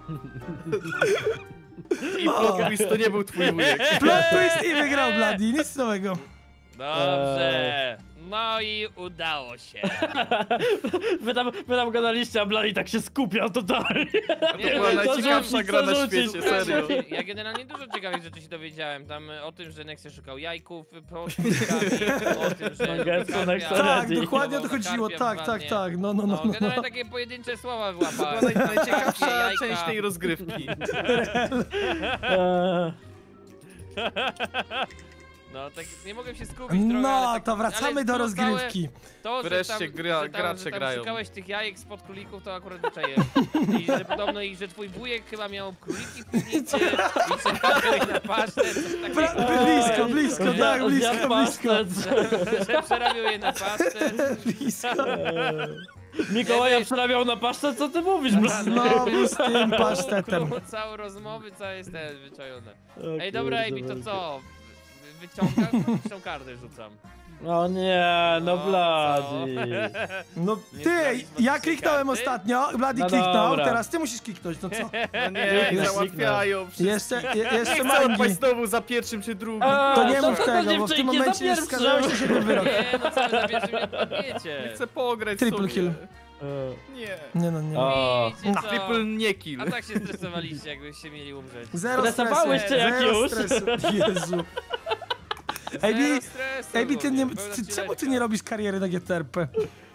[SPEAKER 1] I plot twist to nie był twój wujek.
[SPEAKER 2] Plot twist i wygrał Bloody, nic nowego.
[SPEAKER 4] Dobrze. No i udało się.
[SPEAKER 3] Wy tam, wy tam gadaliście, a Blali tak się skupia totalnie.
[SPEAKER 4] Nie,
[SPEAKER 1] była
[SPEAKER 4] no,
[SPEAKER 1] najciekawsza
[SPEAKER 3] rzucić,
[SPEAKER 1] gra na
[SPEAKER 3] co rzucić?
[SPEAKER 1] świecie, serio.
[SPEAKER 4] Ja generalnie dużo ciekawych rzeczy się dowiedziałem. Tam y, o tym, że Nexy szukał jajków po szpilkami, o tym, że
[SPEAKER 3] Mangetsu,
[SPEAKER 4] karpia-
[SPEAKER 3] Nexy
[SPEAKER 2] Tak,
[SPEAKER 3] Ready.
[SPEAKER 2] dokładnie o to
[SPEAKER 4] karpia
[SPEAKER 2] chodziło, tak, tak,
[SPEAKER 4] ładnie.
[SPEAKER 2] tak, no, no, no.
[SPEAKER 4] No,
[SPEAKER 2] no.
[SPEAKER 4] generalnie takie pojedyncze słowa
[SPEAKER 1] To
[SPEAKER 4] wyłapałem.
[SPEAKER 1] była naj, najciekawsza
[SPEAKER 4] Jajka.
[SPEAKER 1] część tej rozgrywki.
[SPEAKER 3] Eee,
[SPEAKER 4] No, tak nie mogłem się skupić trochę,
[SPEAKER 2] No,
[SPEAKER 4] ale tak,
[SPEAKER 2] to wracamy
[SPEAKER 4] ale
[SPEAKER 2] do
[SPEAKER 4] to
[SPEAKER 2] rozgrywki.
[SPEAKER 4] To, że
[SPEAKER 1] Wreszcie
[SPEAKER 4] tam,
[SPEAKER 1] gra-
[SPEAKER 4] że tam,
[SPEAKER 1] gracze
[SPEAKER 4] że tam
[SPEAKER 1] grają.
[SPEAKER 4] szukałeś tych jajek spod królików, to akurat wyczaiłem. I że podobno i że twój wujek chyba miał króliki w piwnicy i przerabiał ich na pasztet, coś
[SPEAKER 2] Bra
[SPEAKER 4] takiego.
[SPEAKER 2] blisko, blisko, tak,
[SPEAKER 3] zjadł
[SPEAKER 2] blisko, blisko.
[SPEAKER 3] pastet.
[SPEAKER 4] Że, że przerabiał je na pasztet.
[SPEAKER 2] Blisko.
[SPEAKER 3] Mikołaja przerabiał na paszczę, co ty mówisz, Blali?
[SPEAKER 2] Znowu z tym pasztetem.
[SPEAKER 4] Całe rozmowy, całe jest ten wyczajone.
[SPEAKER 3] O
[SPEAKER 4] Ej, dobra,
[SPEAKER 3] kurde,
[SPEAKER 4] Ejbi, to
[SPEAKER 3] Blali.
[SPEAKER 4] co? Wy- Wyciągam? Tą kartę rzucam.
[SPEAKER 3] No nie, no
[SPEAKER 4] No,
[SPEAKER 3] Bladi.
[SPEAKER 2] No
[SPEAKER 4] Nie
[SPEAKER 2] ty,
[SPEAKER 4] sprawdzić
[SPEAKER 2] ja
[SPEAKER 4] mocnej
[SPEAKER 2] kliknąłem
[SPEAKER 4] karty?
[SPEAKER 2] ostatnio, Bloody
[SPEAKER 3] No
[SPEAKER 2] kliknął,
[SPEAKER 3] dobra.
[SPEAKER 2] teraz ty musisz kliknąć, no co?
[SPEAKER 1] No nie,
[SPEAKER 3] Jest
[SPEAKER 1] załatwiają wszystko.
[SPEAKER 2] Jeszcze, je,
[SPEAKER 1] Nie
[SPEAKER 2] jeszcze
[SPEAKER 1] chcę
[SPEAKER 2] Mangi.
[SPEAKER 1] odpaść znowu za pierwszym czy drugim.
[SPEAKER 3] A,
[SPEAKER 2] To nie
[SPEAKER 3] to
[SPEAKER 2] mów
[SPEAKER 3] to
[SPEAKER 2] tego, bo w tym
[SPEAKER 3] dziewczynki za
[SPEAKER 2] momencie już
[SPEAKER 3] pierwszym.
[SPEAKER 2] skazałeś na siebie wyrok.
[SPEAKER 4] Nie, no co wy za pierwszym nie padniecie?
[SPEAKER 1] Chcę pograć
[SPEAKER 2] Triple
[SPEAKER 1] sobie.
[SPEAKER 2] kill.
[SPEAKER 3] Eee,
[SPEAKER 1] Nie.
[SPEAKER 2] Nie no, nie.
[SPEAKER 3] O.
[SPEAKER 4] Widzicie co?
[SPEAKER 1] Triple nie kill.
[SPEAKER 4] A tak się stresowaliście, jakbyście mieli umrzeć.
[SPEAKER 2] Zero
[SPEAKER 3] Stresowałeś
[SPEAKER 2] stresu,
[SPEAKER 3] się jak
[SPEAKER 2] zero
[SPEAKER 3] już.
[SPEAKER 2] stresu. Jezu. Ej,
[SPEAKER 4] Zero
[SPEAKER 2] Bi-
[SPEAKER 4] stresu
[SPEAKER 2] Ej, Bi, ty nie,
[SPEAKER 4] ogólnie, pełna
[SPEAKER 2] ty, czemu ty
[SPEAKER 4] chwileczka.
[SPEAKER 2] nie robisz kariery na G T R P?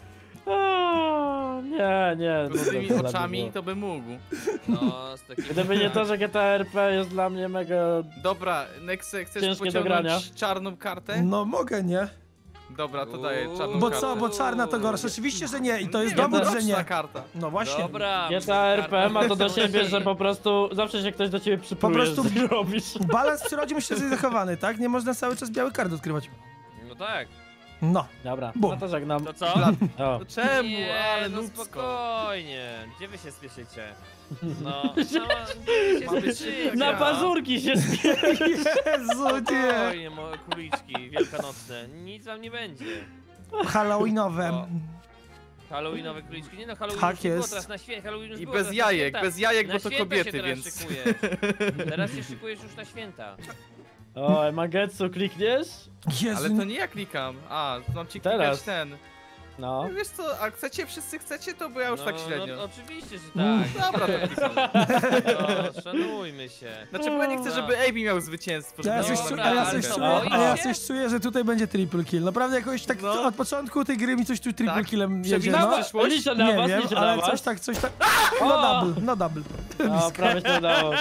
[SPEAKER 3] O, nie, nie.
[SPEAKER 1] Z tymi
[SPEAKER 3] nudno dla
[SPEAKER 1] oczami
[SPEAKER 3] mnie
[SPEAKER 1] to by mógł.
[SPEAKER 4] No, z takim...
[SPEAKER 3] Gdyby nie to, że G T A R P jest dla mnie mega...
[SPEAKER 1] Dobra, Nexe, chcesz
[SPEAKER 3] Ciężkie do grania.
[SPEAKER 1] pociągnąć czarną kartę?
[SPEAKER 2] No mogę, nie?
[SPEAKER 1] Dobra, to daję czarną
[SPEAKER 2] Bo
[SPEAKER 1] kartę.
[SPEAKER 2] co, bo czarna to gorsza. Oczywiście, że nie i to jest
[SPEAKER 1] Nie wiem,
[SPEAKER 2] dowód, że
[SPEAKER 1] roczna
[SPEAKER 2] nie.
[SPEAKER 1] karta.
[SPEAKER 2] No właśnie.
[SPEAKER 4] Dobra.
[SPEAKER 3] G T A R P ma to do
[SPEAKER 4] karta-
[SPEAKER 3] siebie, że po prostu zawsze się ktoś do ciebie przypluje,
[SPEAKER 2] prostu-
[SPEAKER 3] że tak robisz.
[SPEAKER 2] Balans w przyrodzie musi być zachowany, tak? Nie można cały czas biały kart odkrywać.
[SPEAKER 4] No tak.
[SPEAKER 2] No.
[SPEAKER 3] Dobra,
[SPEAKER 2] Bum.
[SPEAKER 3] no to żegnam.
[SPEAKER 4] To co?
[SPEAKER 3] O.
[SPEAKER 1] To czemu?
[SPEAKER 4] Nie,
[SPEAKER 1] Ale
[SPEAKER 4] no
[SPEAKER 1] nubsko.
[SPEAKER 4] spokojnie. Gdzie wy się spieszycie? No, no gdzie wy
[SPEAKER 1] Mamy
[SPEAKER 4] się spieszycie?
[SPEAKER 3] Na
[SPEAKER 1] Ja.
[SPEAKER 3] pazurki się spie...
[SPEAKER 2] Jezu, nie.
[SPEAKER 4] Spokojnie, moje kuliczki wielkanocne. Nic wam nie będzie.
[SPEAKER 2] Halloweenowe.
[SPEAKER 4] O. Halloweenowe króliczki. Nie no, Halloween
[SPEAKER 2] Tak
[SPEAKER 4] już nie było
[SPEAKER 2] jest.
[SPEAKER 4] teraz na święta. Halloween już
[SPEAKER 1] I
[SPEAKER 4] było
[SPEAKER 1] bez
[SPEAKER 4] teraz na
[SPEAKER 1] jajek,
[SPEAKER 4] święta.
[SPEAKER 1] bez jajek,
[SPEAKER 4] Na
[SPEAKER 1] bo to
[SPEAKER 4] święta
[SPEAKER 1] kobiety,
[SPEAKER 4] się teraz
[SPEAKER 1] więc...
[SPEAKER 4] szykujesz. Teraz się szykujesz już na święta.
[SPEAKER 3] O, Mangetsu, klikniesz?
[SPEAKER 2] Jezu.
[SPEAKER 1] Ale to nie ja klikam. A, mam ci klikać
[SPEAKER 3] Teraz.
[SPEAKER 1] ten.
[SPEAKER 3] No.
[SPEAKER 1] Wiesz co, a chcecie, wszyscy chcecie, to bo ja już
[SPEAKER 4] no,
[SPEAKER 1] tak średnio.
[SPEAKER 4] No, oczywiście, że
[SPEAKER 2] Mm.
[SPEAKER 4] tak.
[SPEAKER 1] Dobra, to klikam.
[SPEAKER 4] No, szanujmy się.
[SPEAKER 1] Znaczy, bo ja nie chcę, żeby Amy miał zwycięstwo.
[SPEAKER 2] Ja
[SPEAKER 1] żeby
[SPEAKER 2] coś,
[SPEAKER 1] miał
[SPEAKER 2] czu-
[SPEAKER 4] Dobra,
[SPEAKER 2] a ja
[SPEAKER 1] medalkę.
[SPEAKER 2] coś
[SPEAKER 4] ale
[SPEAKER 2] czuję,
[SPEAKER 4] to
[SPEAKER 2] a ja
[SPEAKER 4] boisz się?
[SPEAKER 2] coś czuję, że tutaj będzie triple kill. Naprawdę jakoś tak
[SPEAKER 1] No.
[SPEAKER 2] od początku tej gry mi coś tu triple
[SPEAKER 1] Tak?
[SPEAKER 2] killem jedzie,
[SPEAKER 1] Przewidział
[SPEAKER 2] no.
[SPEAKER 1] przyszłość?
[SPEAKER 3] Liczę na
[SPEAKER 2] Nie
[SPEAKER 3] was,
[SPEAKER 2] wiem,
[SPEAKER 3] liczę na
[SPEAKER 2] ale
[SPEAKER 3] was.
[SPEAKER 2] coś tak, coś tak. No
[SPEAKER 3] O!
[SPEAKER 2] double, no double.
[SPEAKER 3] O, prawie się udało.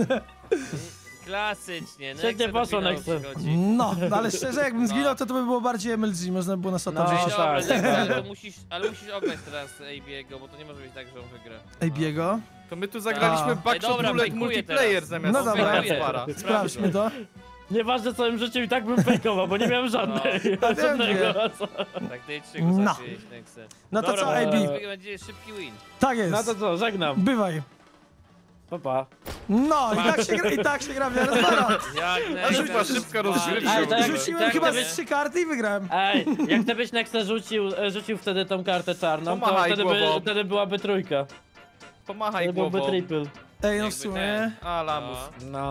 [SPEAKER 4] Klasycznie.
[SPEAKER 3] Świetnie
[SPEAKER 4] Nexe do
[SPEAKER 3] poszło,
[SPEAKER 4] finału
[SPEAKER 3] Nexe.
[SPEAKER 4] przychodzi.
[SPEAKER 2] No, no ale szczerze, jakbym
[SPEAKER 4] No.
[SPEAKER 2] zginął, to to by było bardziej M L G, można by było na szata
[SPEAKER 3] No.
[SPEAKER 2] wziąć.
[SPEAKER 4] Dobra,
[SPEAKER 3] tak,
[SPEAKER 4] Nexe,
[SPEAKER 3] tak.
[SPEAKER 4] ale, to musisz, ale musisz ograć teraz Abiego, bo to nie może być tak, że on wygra.
[SPEAKER 2] Ej, Biego?
[SPEAKER 1] To my tu zagraliśmy
[SPEAKER 2] A.
[SPEAKER 1] w Backshot
[SPEAKER 4] Ej, dobra,
[SPEAKER 1] Bullet
[SPEAKER 4] fejkuję
[SPEAKER 1] multiplayer
[SPEAKER 4] teraz.
[SPEAKER 1] zamiast
[SPEAKER 2] No dobra.
[SPEAKER 1] Fejkuję. Para.
[SPEAKER 2] Sprawdźmy to.
[SPEAKER 3] Nieważne co im życiu i tak bym fejkował, bo nie miałem żadnej.
[SPEAKER 2] No.
[SPEAKER 3] Żadnego.
[SPEAKER 4] Taktycznie
[SPEAKER 2] No.
[SPEAKER 4] go zacząłeś, Nexe.
[SPEAKER 2] No to
[SPEAKER 4] Dobra,
[SPEAKER 2] co, A B?
[SPEAKER 4] teraz będzie szybki win.
[SPEAKER 2] Tak
[SPEAKER 3] No
[SPEAKER 2] jest.
[SPEAKER 3] to co, żegnam.
[SPEAKER 2] Bywaj.
[SPEAKER 3] Pa, pa.
[SPEAKER 2] No, i tak się gra, i tak się gra w Jarosława.
[SPEAKER 4] Jak
[SPEAKER 1] Ale
[SPEAKER 4] Nexe
[SPEAKER 1] chyba szybko rozgrywka.
[SPEAKER 3] Ej, tak jak-
[SPEAKER 2] Rzuciłem
[SPEAKER 3] tak
[SPEAKER 2] chyba
[SPEAKER 3] jak
[SPEAKER 2] z
[SPEAKER 3] gdyby-
[SPEAKER 2] trzy karty i wygrałem.
[SPEAKER 3] Ej, jak gdybyś Nexe rzucił, e, rzucił wtedy tą kartę czarną, to
[SPEAKER 1] Pomachaj
[SPEAKER 3] wtedy, by,
[SPEAKER 1] głową.
[SPEAKER 3] wtedy byłaby trójka.
[SPEAKER 1] Pomachaj
[SPEAKER 3] Wtedy byłby
[SPEAKER 1] głową.
[SPEAKER 3] triple.
[SPEAKER 2] Ej, no w
[SPEAKER 4] Jakby
[SPEAKER 2] sumie.
[SPEAKER 4] ten.
[SPEAKER 1] A, lamus.
[SPEAKER 4] No.
[SPEAKER 3] No.